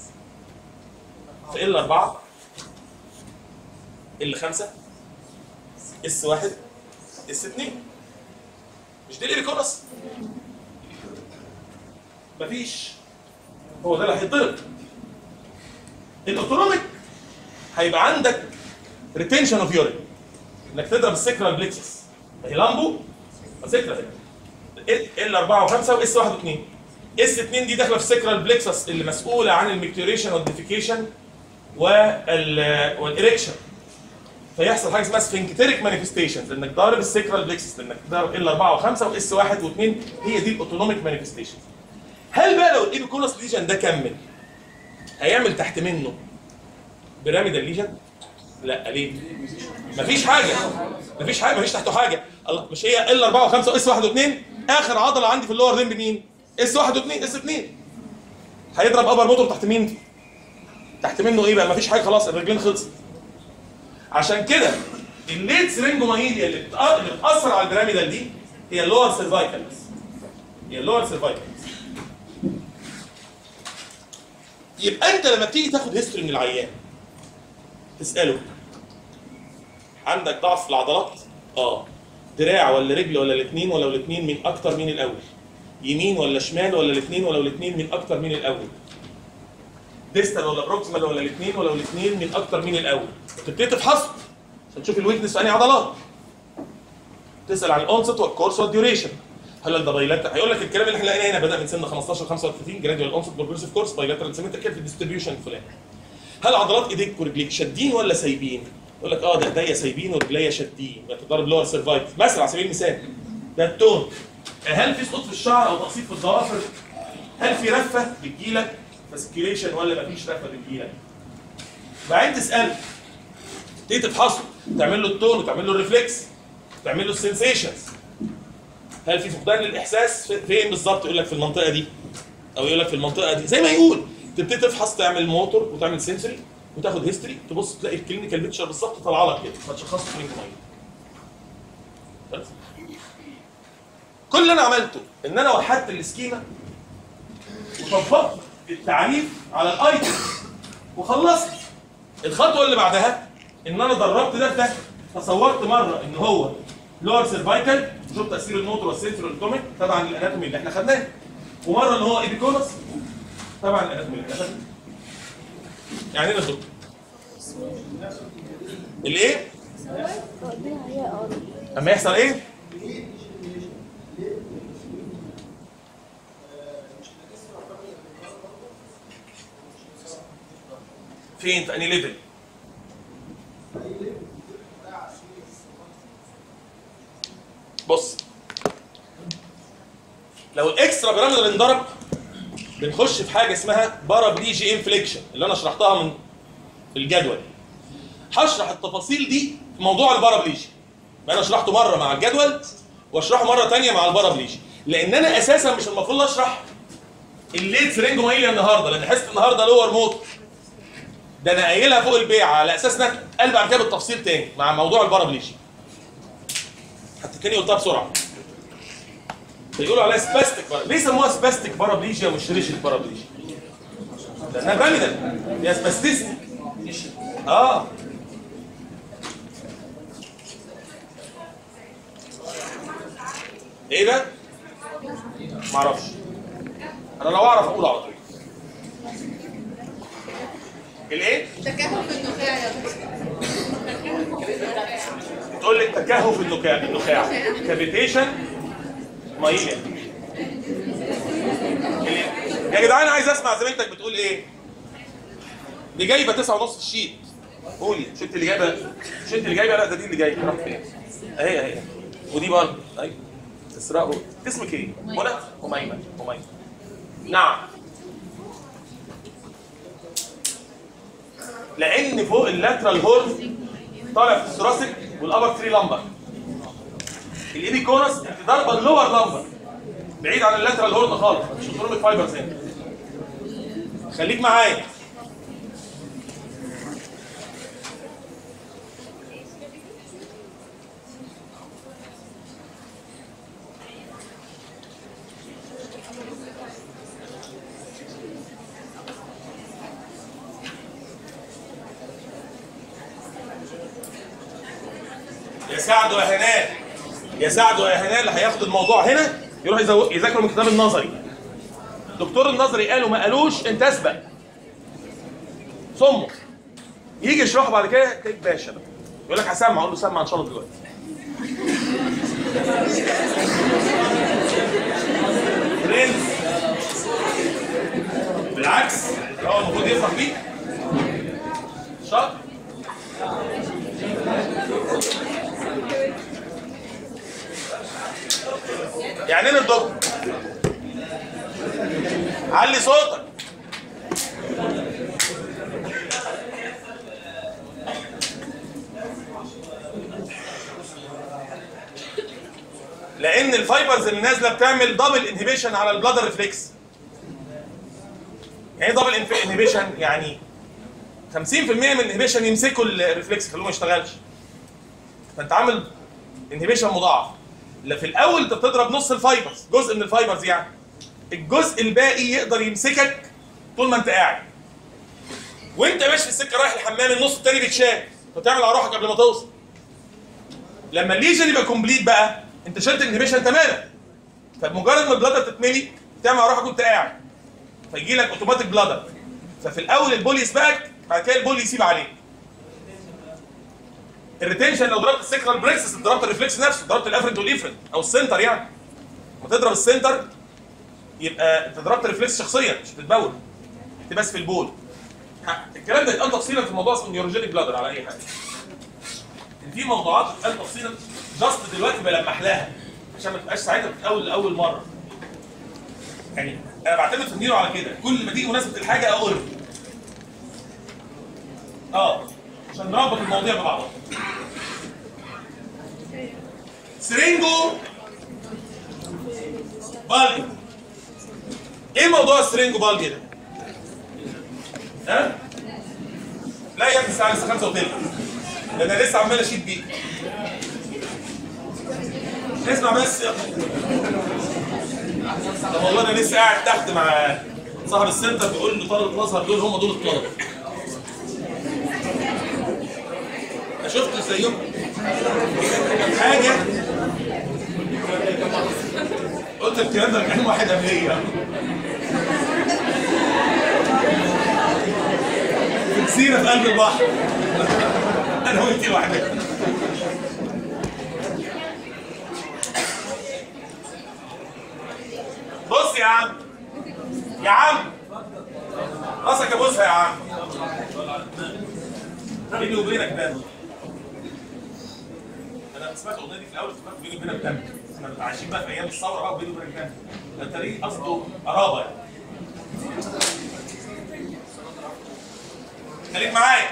Speaker 1: في ال4 ال5 اس1 اس2. مش دي الايبيكونس؟ مفيش. هو ده اللي هيتضرب. الاوتونوميك هيبقى عندك ريتنشن اوف يورين، انك تضرب السكرال بليكسس. هي لامبو سكرال ال4 و5 واس 1 و2. اس 2 دي داخله في السكرال بليكسس اللي مسؤوله عن الميكتوريشن والديفيكيشن والاريكشن. فيحصل حاجه اسمها سفنكتيريك مانيفستيشنز، انك ضارب السكرال بليكسس، انك ضارب ال4 و5 واس 1 و2. هي دي الاوتونوميك مانيفستيشنز. هل بقى لو الايبيكونس ليجن ده كمل هيعمل تحت منه بيراميدال ليجن؟ لا. ليه؟ مفيش حاجه. مفيش تحته حاجه. الله، مش هي ال4 و5 واس 1 و2؟ اخر عضله عندي في اللور لمب مين؟ اس 1 و2 اس 2. هيضرب ابر موتور تحت مين؟ تحت منه ايه بقى؟ مفيش حاجه خلاص، الرجلين خلصت. عشان كده الليت سرنجومايليا اللي بتاثر على البيراميدال دي هي اللور سيرفايكالز. يبقى انت لما بتيجي تاخد هيستوري من العيان تساله عندك ضعف في العضلات؟ دراع ولا رجل ولا الاثنين، ولا الاثنين من اكتر مين الاول؟ يمين ولا شمال ولا الاثنين، ولا الاثنين من اكتر مين الاول؟ ديستال ولا بروكسيمال ولا الاثنين، ولا الاثنين من اكتر مين الاول؟ تبتدي تفحصه عشان تشوف الويكنس في انهي عضلات. تسال عن الاونست والكورس والديوريشن. هل ده بايلاترال؟ هيقول لك الكلام اللي احنا لقيناه هنا بدا من سن 15 ل 35 جراديوال اونست بروجريسيف كورس بايلاترال سيمتريكال في الديستريبيوشن الفلاني. هل عضلات ايديك ورجليك شادين ولا سايبين؟ يقول لك ده ايديا سايبين ورجليا شادين، بتضرب لور سيرفايكل مثلا على سبيل المثال. ده التون. هل في سقوط في الشعر او تقصير في الضوافر؟ هل في رفه بتجيلك فاسكيوليشن ولا مفيش رفه بتجيلك؟ بعدين تساله تيجي تفحصه، تعمل له التون وتعمل له الريفلكس، تعمل له السنسيشنز. هل في فقدان للاحساس؟ فين بالظبط؟ يقول لك في المنطقه دي او يقول لك في المنطقه دي، زي ما يقول. تبتدي تفحص، تعمل موتور وتعمل سنسوري وتاخد هيستوري، تبص تلاقي الكلينيكال بيكتشر بالظبط طالعه لك كده، فتشخصه سرنجومايليا. كل اللي انا عملته ان انا وحدت السكيما وطبقت التعريف على الايتم وخلصت. الخطوه اللي بعدها ان انا دربت ده تصورت مره ان هو لور سيرفايكال، شفت تاثير الموتور والسنسور والاتوميك طبعا الاناتومي اللي احنا خدناه، ومره ان هو ايبيكونس طبعا الاناتومي اللي احنا خدناه. يعني ايه دكتور؟ الايه؟ اما يحصل ايه؟ فين؟ في انهي ليفل؟ بص، لو الاكسترا بيراميدال انضرب بنخش في حاجه اسمها بارابليجي انفليكشن اللي انا شرحتها من الجدول. هشرح التفاصيل دي في موضوع البارابليجي. انا شرحته مره مع الجدول واشرحه مره ثانيه مع البارابليجيا، لان انا اساسا مش المفروض اشرح الليت سرينجومايليا النهارده، لان حصه النهارده لور موت، ده انا قايلها فوق البيعه على اساس انك قال بعد كده بالتفصيل تاني مع موضوع البارابليجيا. هتتكلم قلتها بسرعه. بيقولوا عليها سباستيك ليه سموها سباستيك بارابليجيا مش ريشيد بارابليجيا؟ لانها بامده، هي سباستيستيك. ايه ده؟ معرفش. انا لو اعرف اقول على طول. الايه؟
Speaker 2: تكهف النخاع يا
Speaker 1: بتقول لك تكهف النخاع كافيتيشن مايليا. يا جدعان عايز اسمع زميلتك بتقول ايه؟ دي جايبه 9.5 في الشيت. قولي مش انت اللي جايبه؟ مش انت اللي جايبه؟ لا ده دي اللي جايبه. راح فين؟ اهي ودي برضه ايوه. اسراء اسمك ايه؟ منى؟ هميمه. نعم. لان فوق اللاترال هورن طالع في الثوراسيك والابر 3 لمبر. الايبيكونس انت ضاربه اللور لمبر بعيد عن اللاترال هورن خالص، مش اوتونوميك فايبرز هنا. خليك معايا. يا سعد ويا هنال اللي هياخد الموضوع هنا يروح يذاكروا من الكتاب النظري. دكتور النظري قالوا ما قالوش انت اسبق. صمه. يجي يشرحه بعد كده تلاقيك باشا بقى. يقول لك هسمع، اقول له سمع ان شاء الله دلوقتي. برنس. بالعكس هو المفروض يفرح بيك. شاطر. يعني ايه الدكتور؟ علي صوتك. لان الفايبرز اللي نازله بتعمل دبل انهبيشن على البلادر ريفلكس. يعني ايه دبل انهبيشن؟ يعني 50% من الانهبيشن يمسكوا الريفلكس يخلوه ما يشتغلش. فانت عامل انهبيشن مضاعف. لا في الاول انت بتضرب نص الفايبرز، جزء من الفايبرز يعني. الجزء الباقي يقدر يمسكك طول ما انت قاعد. وانت ماشي في السكه رايح الحمام النص الثاني بيتشال، فتعمل على روحك قبل ما توصل. لما الليجن يبقى كومبليت بقى انت شلت الانهبيشن تماما. فبمجرد ما البلادر تتملي تعمل على روحك وانت قاعد. فيجي لك اوتوماتيك بلادر. ففي الاول البول يسبقك، بعد كده البول يسيب عليك. الريتنشن لو ضربت السكرال بريكسس ضربت الريفلكس نفسه، ضربت الافرنت والافرنت او السنتر يعني. وتضرب السنتر يبقى انت ضربت الريفلكس شخصيا مش بتتبول. انت بس في البول. الكلام ده يتقال تفصيلا في موضوع اسمه نيوروجينيك بلادر على اي حاجه. في موضوعات بتتقال تفصيلا جاست دلوقتي بلمح لها عشان ما تبقاش ساعتها بتتقول لاول مره. يعني انا بعتمد في النيرو على كده، كل ما تيجي مناسبه الحاجه اقول عشان نربط المواضيع ببعضها. سرينجو بالجي. ايه موضوع السرينجو بالجي ده؟ ها؟ لا يا ابني الساعه لسه 5 وثلث. ده انا لسه عمال اشيد بيك. اسمع بس يا طب والله انا لسه قاعد تحت مع صاحب السنتر بيقول له طلبه الازهر دول هم دول الطلبه. انا شفت زيهم حاجه قلت الكلام ده كان واحد قبليه في جزيره في قلب البحر انا وانتي لوحدنا. بص يا عم راسك ابوسها يا عم. بيني وبينك دم. انا سمعت الاغنيه دي في الاول افتكرت بيني وبينك دم. احنا عايشين بقى في ايام الثوره بقى وبيني وبينك دم. انت ليه قصده قرابه يعني. خليك معايا.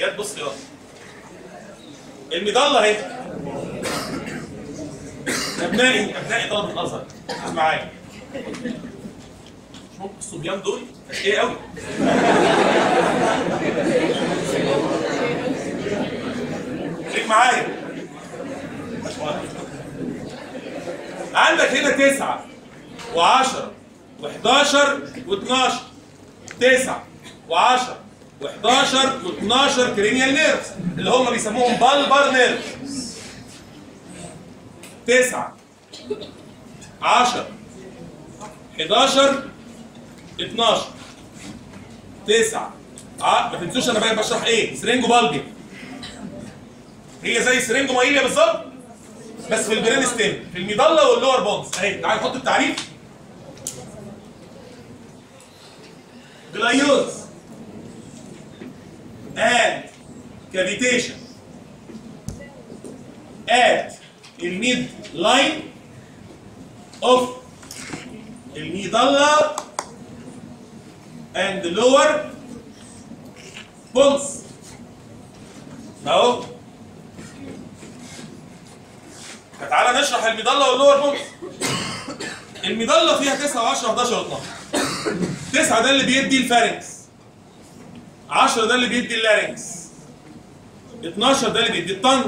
Speaker 1: ياد بص يا المظله اهي. ابنائي طلبه الازهر معايا، مش ممكن الصبيان دول ايه قوي. خليك معايا. عندك هنا 9 و10 و11 و12. 9 و10 و11 و12 كرينيال نيرفز اللي هم بيسموهم بالبر نيرف. 9 10 11 12. 9 ما تنسوش انا بقى بشرح ايه؟ سرينجو بالبي. هي زي سرينجو مايليا بالظبط بس في البرين ستيم في الميدالا واللور بونز اهي. تعالى نحط التعريف. جلايوز and cavitation at الميد لاين of الميدالا and the lower bones اهو. فتعالى نشرح الميدالا واللور بونز. الميدالا فيها 9 و10 و11 و12. 9 ده اللي بيدي الفارنكس، 10 ده اللي بيدي اللارنكس، 12 ده اللي بيدي الطنج.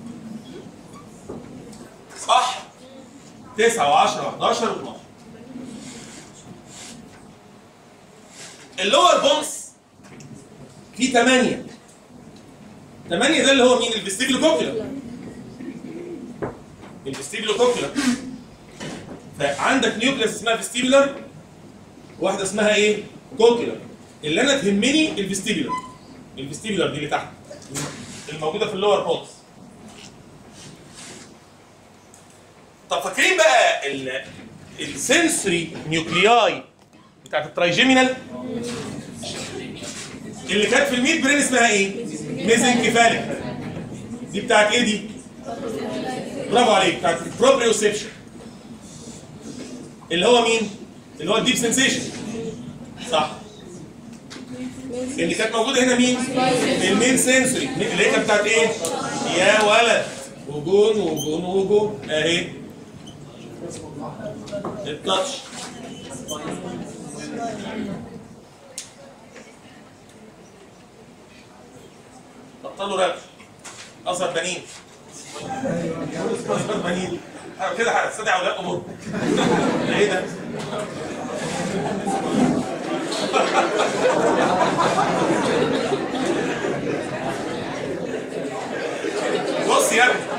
Speaker 1: صح؟ 9 و10 و11 و12. اللور بونز فيه 8. 8 ده اللي هو مين؟ الفيستيبيولو كوكيولار. الفيستيبيولو كوكيولار. فعندك نيوكليس اسمها فيستيبيولار، واحده اسمها ايه؟ كوكيولار. اللي انا تهمني الفيستيبيولار. الفيستيبيولار دي اللي تحت الموجوده في اللور بونز. طب فاكرين بقى السنسوري نيوكلياي بتاعت الترايجيمينال اللي كانت في الميد برين اسمها ايه؟ ميزنكيفاليك. دي بتاعت ايه دي؟ برافو عليك، بتاعت البروبريوسبشن اللي هو مين؟ اللي هو الديب سنسيشن. صح. اللي كانت موجوده هنا مين؟ المين سنسوري اللي هي كانت بتاعت ايه؟ يا ولد وجون وجون وجون اهي. التاتش. بطلوا راب. اصغر بنين. اصغر بنين. كده هتستدعي اولاد امور. ايه ده؟ بص يا ابني.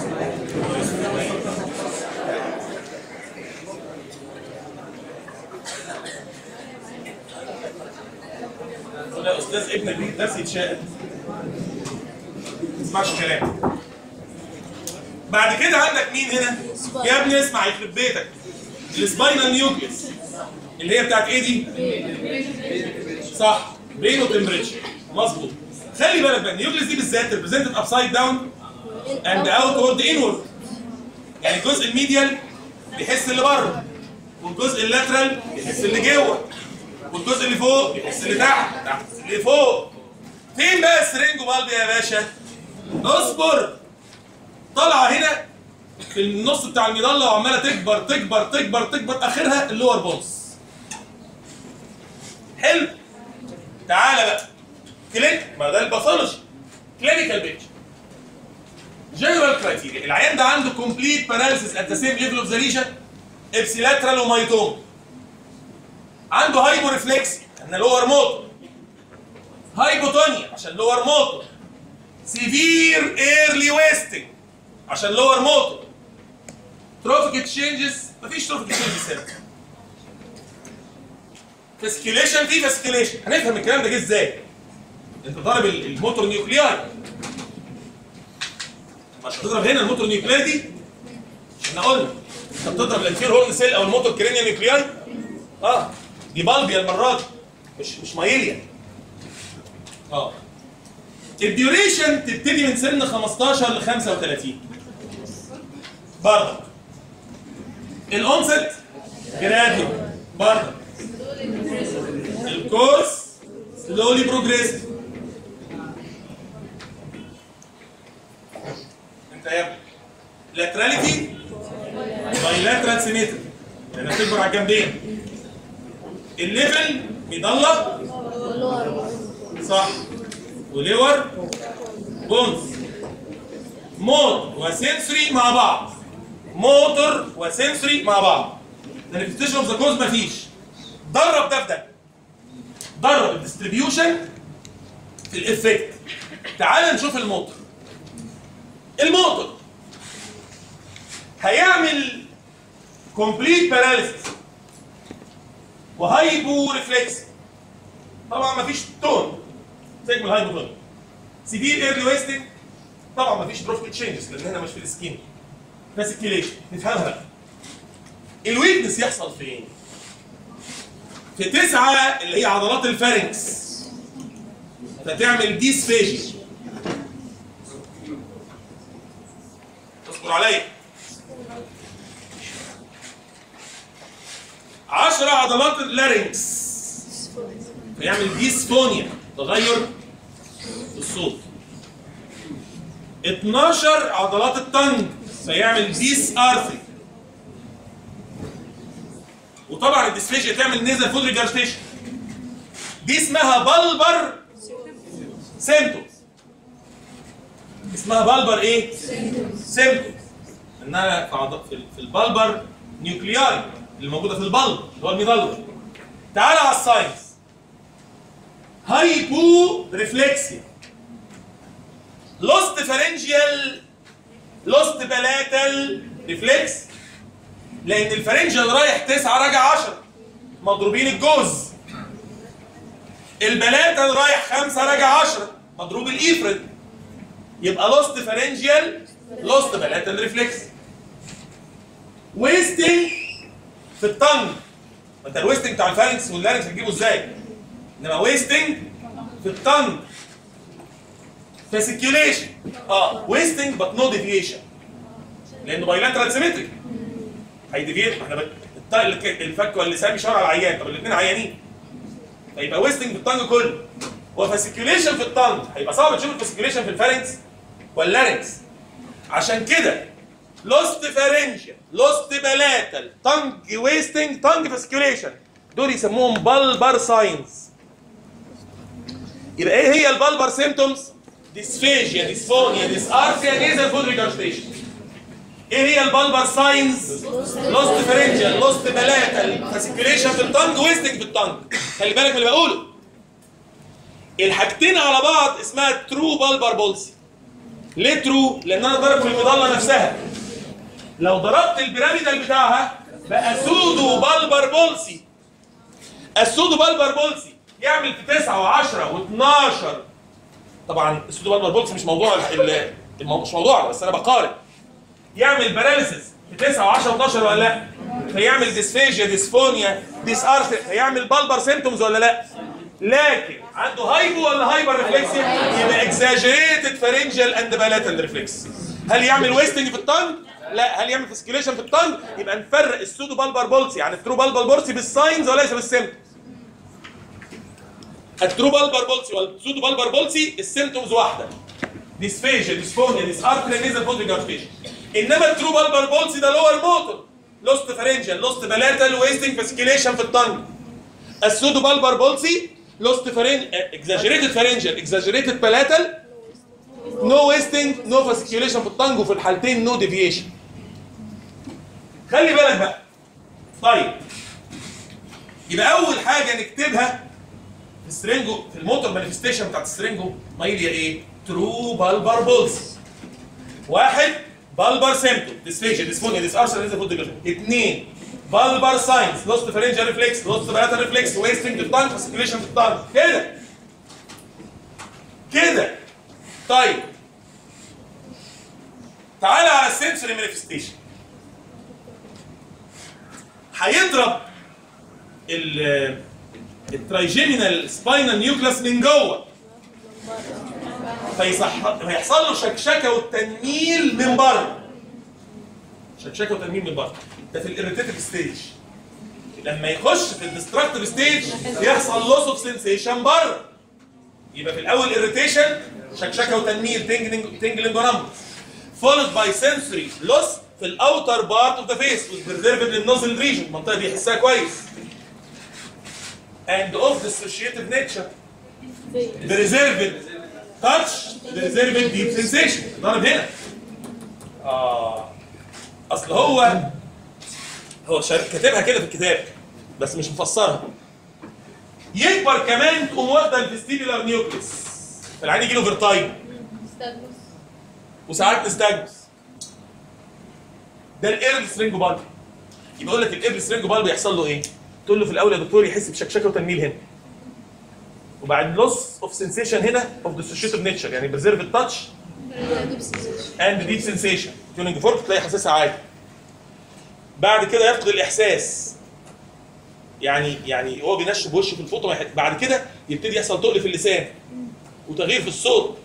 Speaker 1: يا استاذ ابنك ليه درس يتشاء. ما تسمعش كلام. بعد كده عندك مين هنا؟ يا ابني اسمع يخرب بيتك. السباينال نيوكليس اللي هي بتاعت ايه دي؟ صح، برين وتمبريتشر. مظبوط. خلي بالك بقى النيوكليس دي بالذات ريبريزنتد ابسايد داون اند اوتورد انورد. يعني الجزء الميديال بيحس اللي بره، والجزء اللاترال بيحس اللي جوه، والجزء اللي فوق بيحس اللي تحت، تحت اللي فوق. فين بقى السرنجو بالبي يا باشا؟ اصبر. طالعه هنا في النص بتاع المظله وعماله تكبر تكبر تكبر تكبر، اخرها اللور بونز. حلو. تعالى بقى كلينيك، ما ده الباثولوجي. كلينيكال بيكتشر. جنرال كرايتيريا. العيان ده عنده كومبليت باراليسيس ات ذا سيم ليفل اوف ذا ليجن، ابسيلاترال ومايتوم. عنده هايبو ريفلكسي ان لور موتور، هايبوتونيا عشان لور موتور، سيفير ايرلي ويستنج عشان لور موتور، تروفيك تشينجز. مفيش تروفيك تشينجز هنا. فاسكيوليشن في فاسكيوليشن. هنفهم الكلام ده جه ازاي. انت ضارب الموتور نيوكلياي، عشان تضرب هنا الموتور نيوكلياي دي احنا قلنا انت بتضرب الانتير هورن سيل او الموتور كرينيا نيوكلياي. دي بالبيا المره دي مش مايليا. الديوريشن تبتدي من سن 15 ل 35 برضه. الأونست جراديوال برضه. الكورس سلولي بروجريسيف. كتاب لاتراليتي بايلاترال سيمتري لانها بتكبر على الجنبين. الليفل بيضلق صح وليور بونز. موتور وسنسوري مع بعض، موتور وسنسوري مع بعض. مانيفستيشن اوف ذا كوز مفيش. درب ده في ده، درب الديستريبيوشن في الافكت. تعال نشوف الموتور. الموتور هيعمل كومبليت باراليسيس وهايبو ريفلكس. طبعا مفيش تون زي ما الهايبوتون. سيفير ايرلي ويستنج طبعا مفيش تروفيك تشينجز لان هنا مش في السكين. فاسيكيليشن نفهمها بقى. الويكنس يحصل فين؟ في 9 اللي هي عضلات الفارنكس فتعمل ديسفاجي. اصبر عليا. 10 عضلات اللارynx فيعمل ديسفونيا تغير في الصوت. 12 عضلات التنج فيعمل ديس ارثي. وطبعا الديسفيجيا تعمل نيزل فود ريجارستيشن. دي اسمها بلبر سيمتومز. اسمها بلبر ايه؟ سيمتومز. انها في البلبر نيوكلياري اللي موجوده في البلب اللي هو الميدالر. تعالى على الساينس. هايبو ريفلكسيا، لوست فارنجيال، لوست بالاتال ريفلكس لان الفارنجيال رايح 9 راجع 10 مضروبين الجوز. البلاتال رايح 5 راجع 10 مضروب الايفرد. يبقى لوست فارنجيال لوست بالاتال ريفلكس. ويستنج في التنج. ما انت الويستنج بتاع الفارنكس واللارنكس هتجيبه ازاي؟ انما ويستنج في التنج. فاسيكيوليشن ويستنج بت نو ديفيشن لانه بايلاترال سيمتريك. هيديفيت. احنا الفك واللسان بيشاور على العيان، طب الاثنين عيانين فيبقى ويستنج في التنج كله. وفاسيكيوليشن في التنج هيبقى صعب تشوف الفاسيكيوليشن في الفارنكس واللارنكس. عشان كده لوست فارنجيا، لوست بالاتال، تنج ويستنج، تنج فاسيكيوليشن دول يسموهم بلبر ساينز. يبقى ايه هي البلبر سيمتومز؟ ديسفيجيا، ديسفونيا، ديسارثيا، نيزل فود ريجارستيشن. ايه هي البلبر ساينز؟ لوست فارنجيال، لوست بالاتال، فاسيكيوليشن في التنج، ويستنج في التنج. خلي بالك من اللي بقوله. الحاجتين على بعض اسمها ترو بلبر بولسي. ليه ترو؟ لان انا ضرب في المظله نفسها. لو ضربت البيراميدال بتاعها بقى سودو بلبر بولسي. السودو بلبر بولسي يعمل في 9 و10 و12. طبعا السودو بلبر بولسي مش موضوع مش موضوعنا بس انا بقارن. يعمل باراليسيس في 9 و10 و12 ولا لا؟ فيعمل ديسفيجيا، ديسفونيا، ديسارثيا، فيعمل بلبر سيمتومز ولا لا؟ لكن عنده هايبو ولا هايبر ريفلكسيا؟ يبقى اكزاجريتد فارنجيال اند بالاتال ريفلكس. هل يعمل ويستنج في التنج؟ لا. هل يعمل فاسكيوليشن في التنج؟ يبقى نفرق السودو بلبر بولسي عن الترو بلبر بولسي بالساينز وليس بالسيمتومز. الترو بلبر بولسي والسودو بلبر بولسي السيمتومز واحده. ديسفيجيا، ديسفونيا، ديسارثيا، نيزل فود ريجارستيشن. انما الترو بلبر بولسي ده اللي هو الموتور. لوست فارنجيال، لوست بالاتال، ويستنج فاسكيوليشن في التنج. السودو بلبر بولسي لوست اكزاجريتد فارنجيال، اكزاجريتد بالاتال، نو ويستنج، نو فاسكيوليشن في التنج، وفي الحالتين نو ديفيشن. خلي بالك بقى. طيب يبقى اول حاجه نكتبها في السرنجو في الموتور مانيفستيشن بتاعت السرنجو مايليا ايه؟ ترو بلبر بولسي. 1 بلبر سيمتوم، ديسفيجيا، ديسفونيا، ديسارثيا، نيزل فود ريجارستيشن. 2 بلبر ساينز، لوست فارنجيال ريفلكس، لوست بالاتال ريفلكس، ويستنج في التنج، فاسكيوليشن في التنج. كده. طيب تعالى على السنسوري مانيفستيشن. هيضرب الترايجيمينال سباينال نيوكلاس من جوه فيحصل له شكشكه والتنميل من بره. شكشكه وتنميل من بره ده في الاريتيتيف ستيج. لما يخش في الديستراكتيف ستيج يحصل لوس اوف سنسيشن بره. يبقى في الاول اريتيشن، شكشكه وتنميل، تنجلنج ونمبر. followed by sensory loss في الاوتر بارت اوف ذا فيس with preserved للنوزل ريجن، المنطقه دي يحسها كويس. and of dissociative nature preserved touch preserved deep sensation. ضرب هنا. اصل هو كاتبها كده في الكتاب بس مش مفسرها. يكبر كمان تقوم واخده الفيستيبولار نيوكليس، فالعين يجي له فيرتايجو وساعات نستجمس. ده الايرلي سرينجو بالبي. يبقى يقول لك الايرلي سرينجو بالبي يحصل له ايه؟ تقول له في الاول يا دكتور يحس بشكشكه وتنميل هنا. وبعد لوس اوف سنسيشن هنا اوف ديسوشيتيف نيتشر، يعني بريزيرف تاتش اند ديب سنسيشن. تيونينج فورك تلاقي حساسها عادي. بعد كده يفقد الاحساس. يعني هو بينشف وشه في الفوطه بعد كده يبتدي يحصل تقل في اللسان وتغيير في الصوت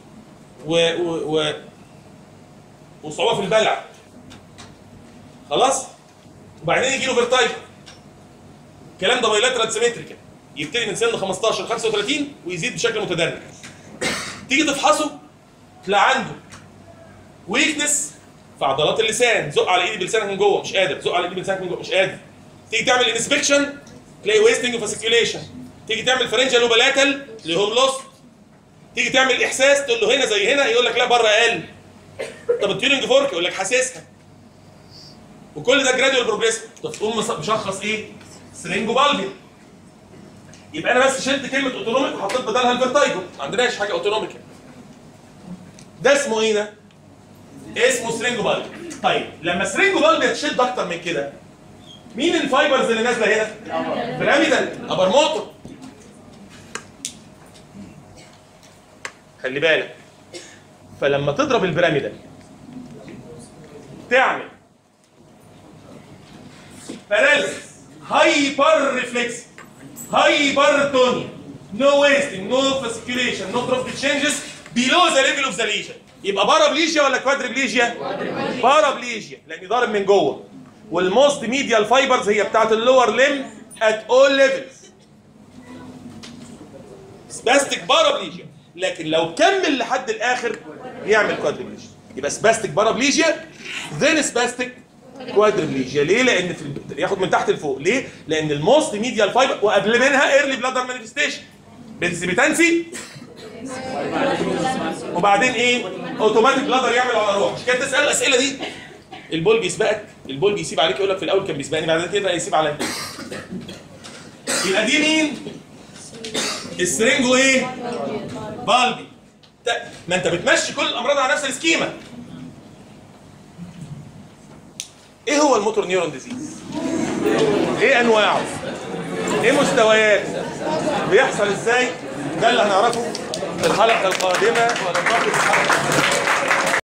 Speaker 1: وصعوبه في البلع. خلاص؟ وبعدين يجي له فيرتايجو. الكلام ده بايلاترال سيمتريكال، يبتدي من سن 15 35 ويزيد بشكل متدرج. تيجي تفحصه تلاقي عنده ويكنس في عضلات اللسان، زق على ايدي بلسانك من جوه مش قادر، زق على ايدي بلسانك من جوه مش قادر. تيجي تعمل انسبكشن تلاقي ويستنج وفاسيكيوليشن. تيجي تعمل فرنجال وبلاتال اللي هو لوست. تيجي تعمل احساس تقول له هنا زي هنا يقول لك لا بره اقل. طب التيوننج فورك يقول لك حاسسها. وكل ده جراديوال بروجريس. تقوم مشخص ايه؟ سرينجو بالبي. يبقى انا بس شلت كلمه اوتونوميك وحطيت بدلها الفيرتايجو، ما عندناش حاجه اوتونوميك. ده اسمه ايه ده؟ اسمه سرينجو بالبي. طيب لما سرينجو بالبي يتشد اكتر من كده، مين الفايبرز اللي نازله هنا؟ بيراميدال ابر موتور. خلي بالك، فلما تضرب البيراميدال تعمل باراليسيس، هايبر ريفلكس، هايبرتونيا، نو ويستنج، نو فاسيكيوليشن، نو تروفيك تشينجز بيلو ذا ليفل اوف ذا ليجن. يبقى بارابليجيا ولا كوادربليجيا؟ بارابليجيا لان ضارب من جوه. والموست ميديال فايبرز هي بتاعت اللور ليم ات اول ليفلز. سباستيك بارابليجيا، لكن لو كمل لحد الاخر يعمل كوادربليجيا. يبقى سباستيك بارابليجيا ذن سباستيك كوادربليجيا. ليه؟ لان ياخد من تحت لفوق. ليه؟ لان الموست ميديال فايبر وقبل منها ايرلي بلادر مانيفستيشن بنسبيتانسي، وبعدين ايه؟ اوتوماتيك بلادر يعمل على روح. مش كده تسال الاسئله دي؟ البول بيسبقك، البول بيسيب عليك، يقول لك في الاول كان بيسبقني بعد كده يسيب عليا. يبقى دي مين؟ السرينجو ايه؟ بالبي. ما انت بتمشي كل الامراض على نفس السكيما. ايه هو الموتور نيورون ديزيز؟ ايه انواعه؟ ايه مستوياته؟ بيحصل ازاي؟ ده اللي هنعرفه في الحلقه القادمه. ونلتقي في الحلقه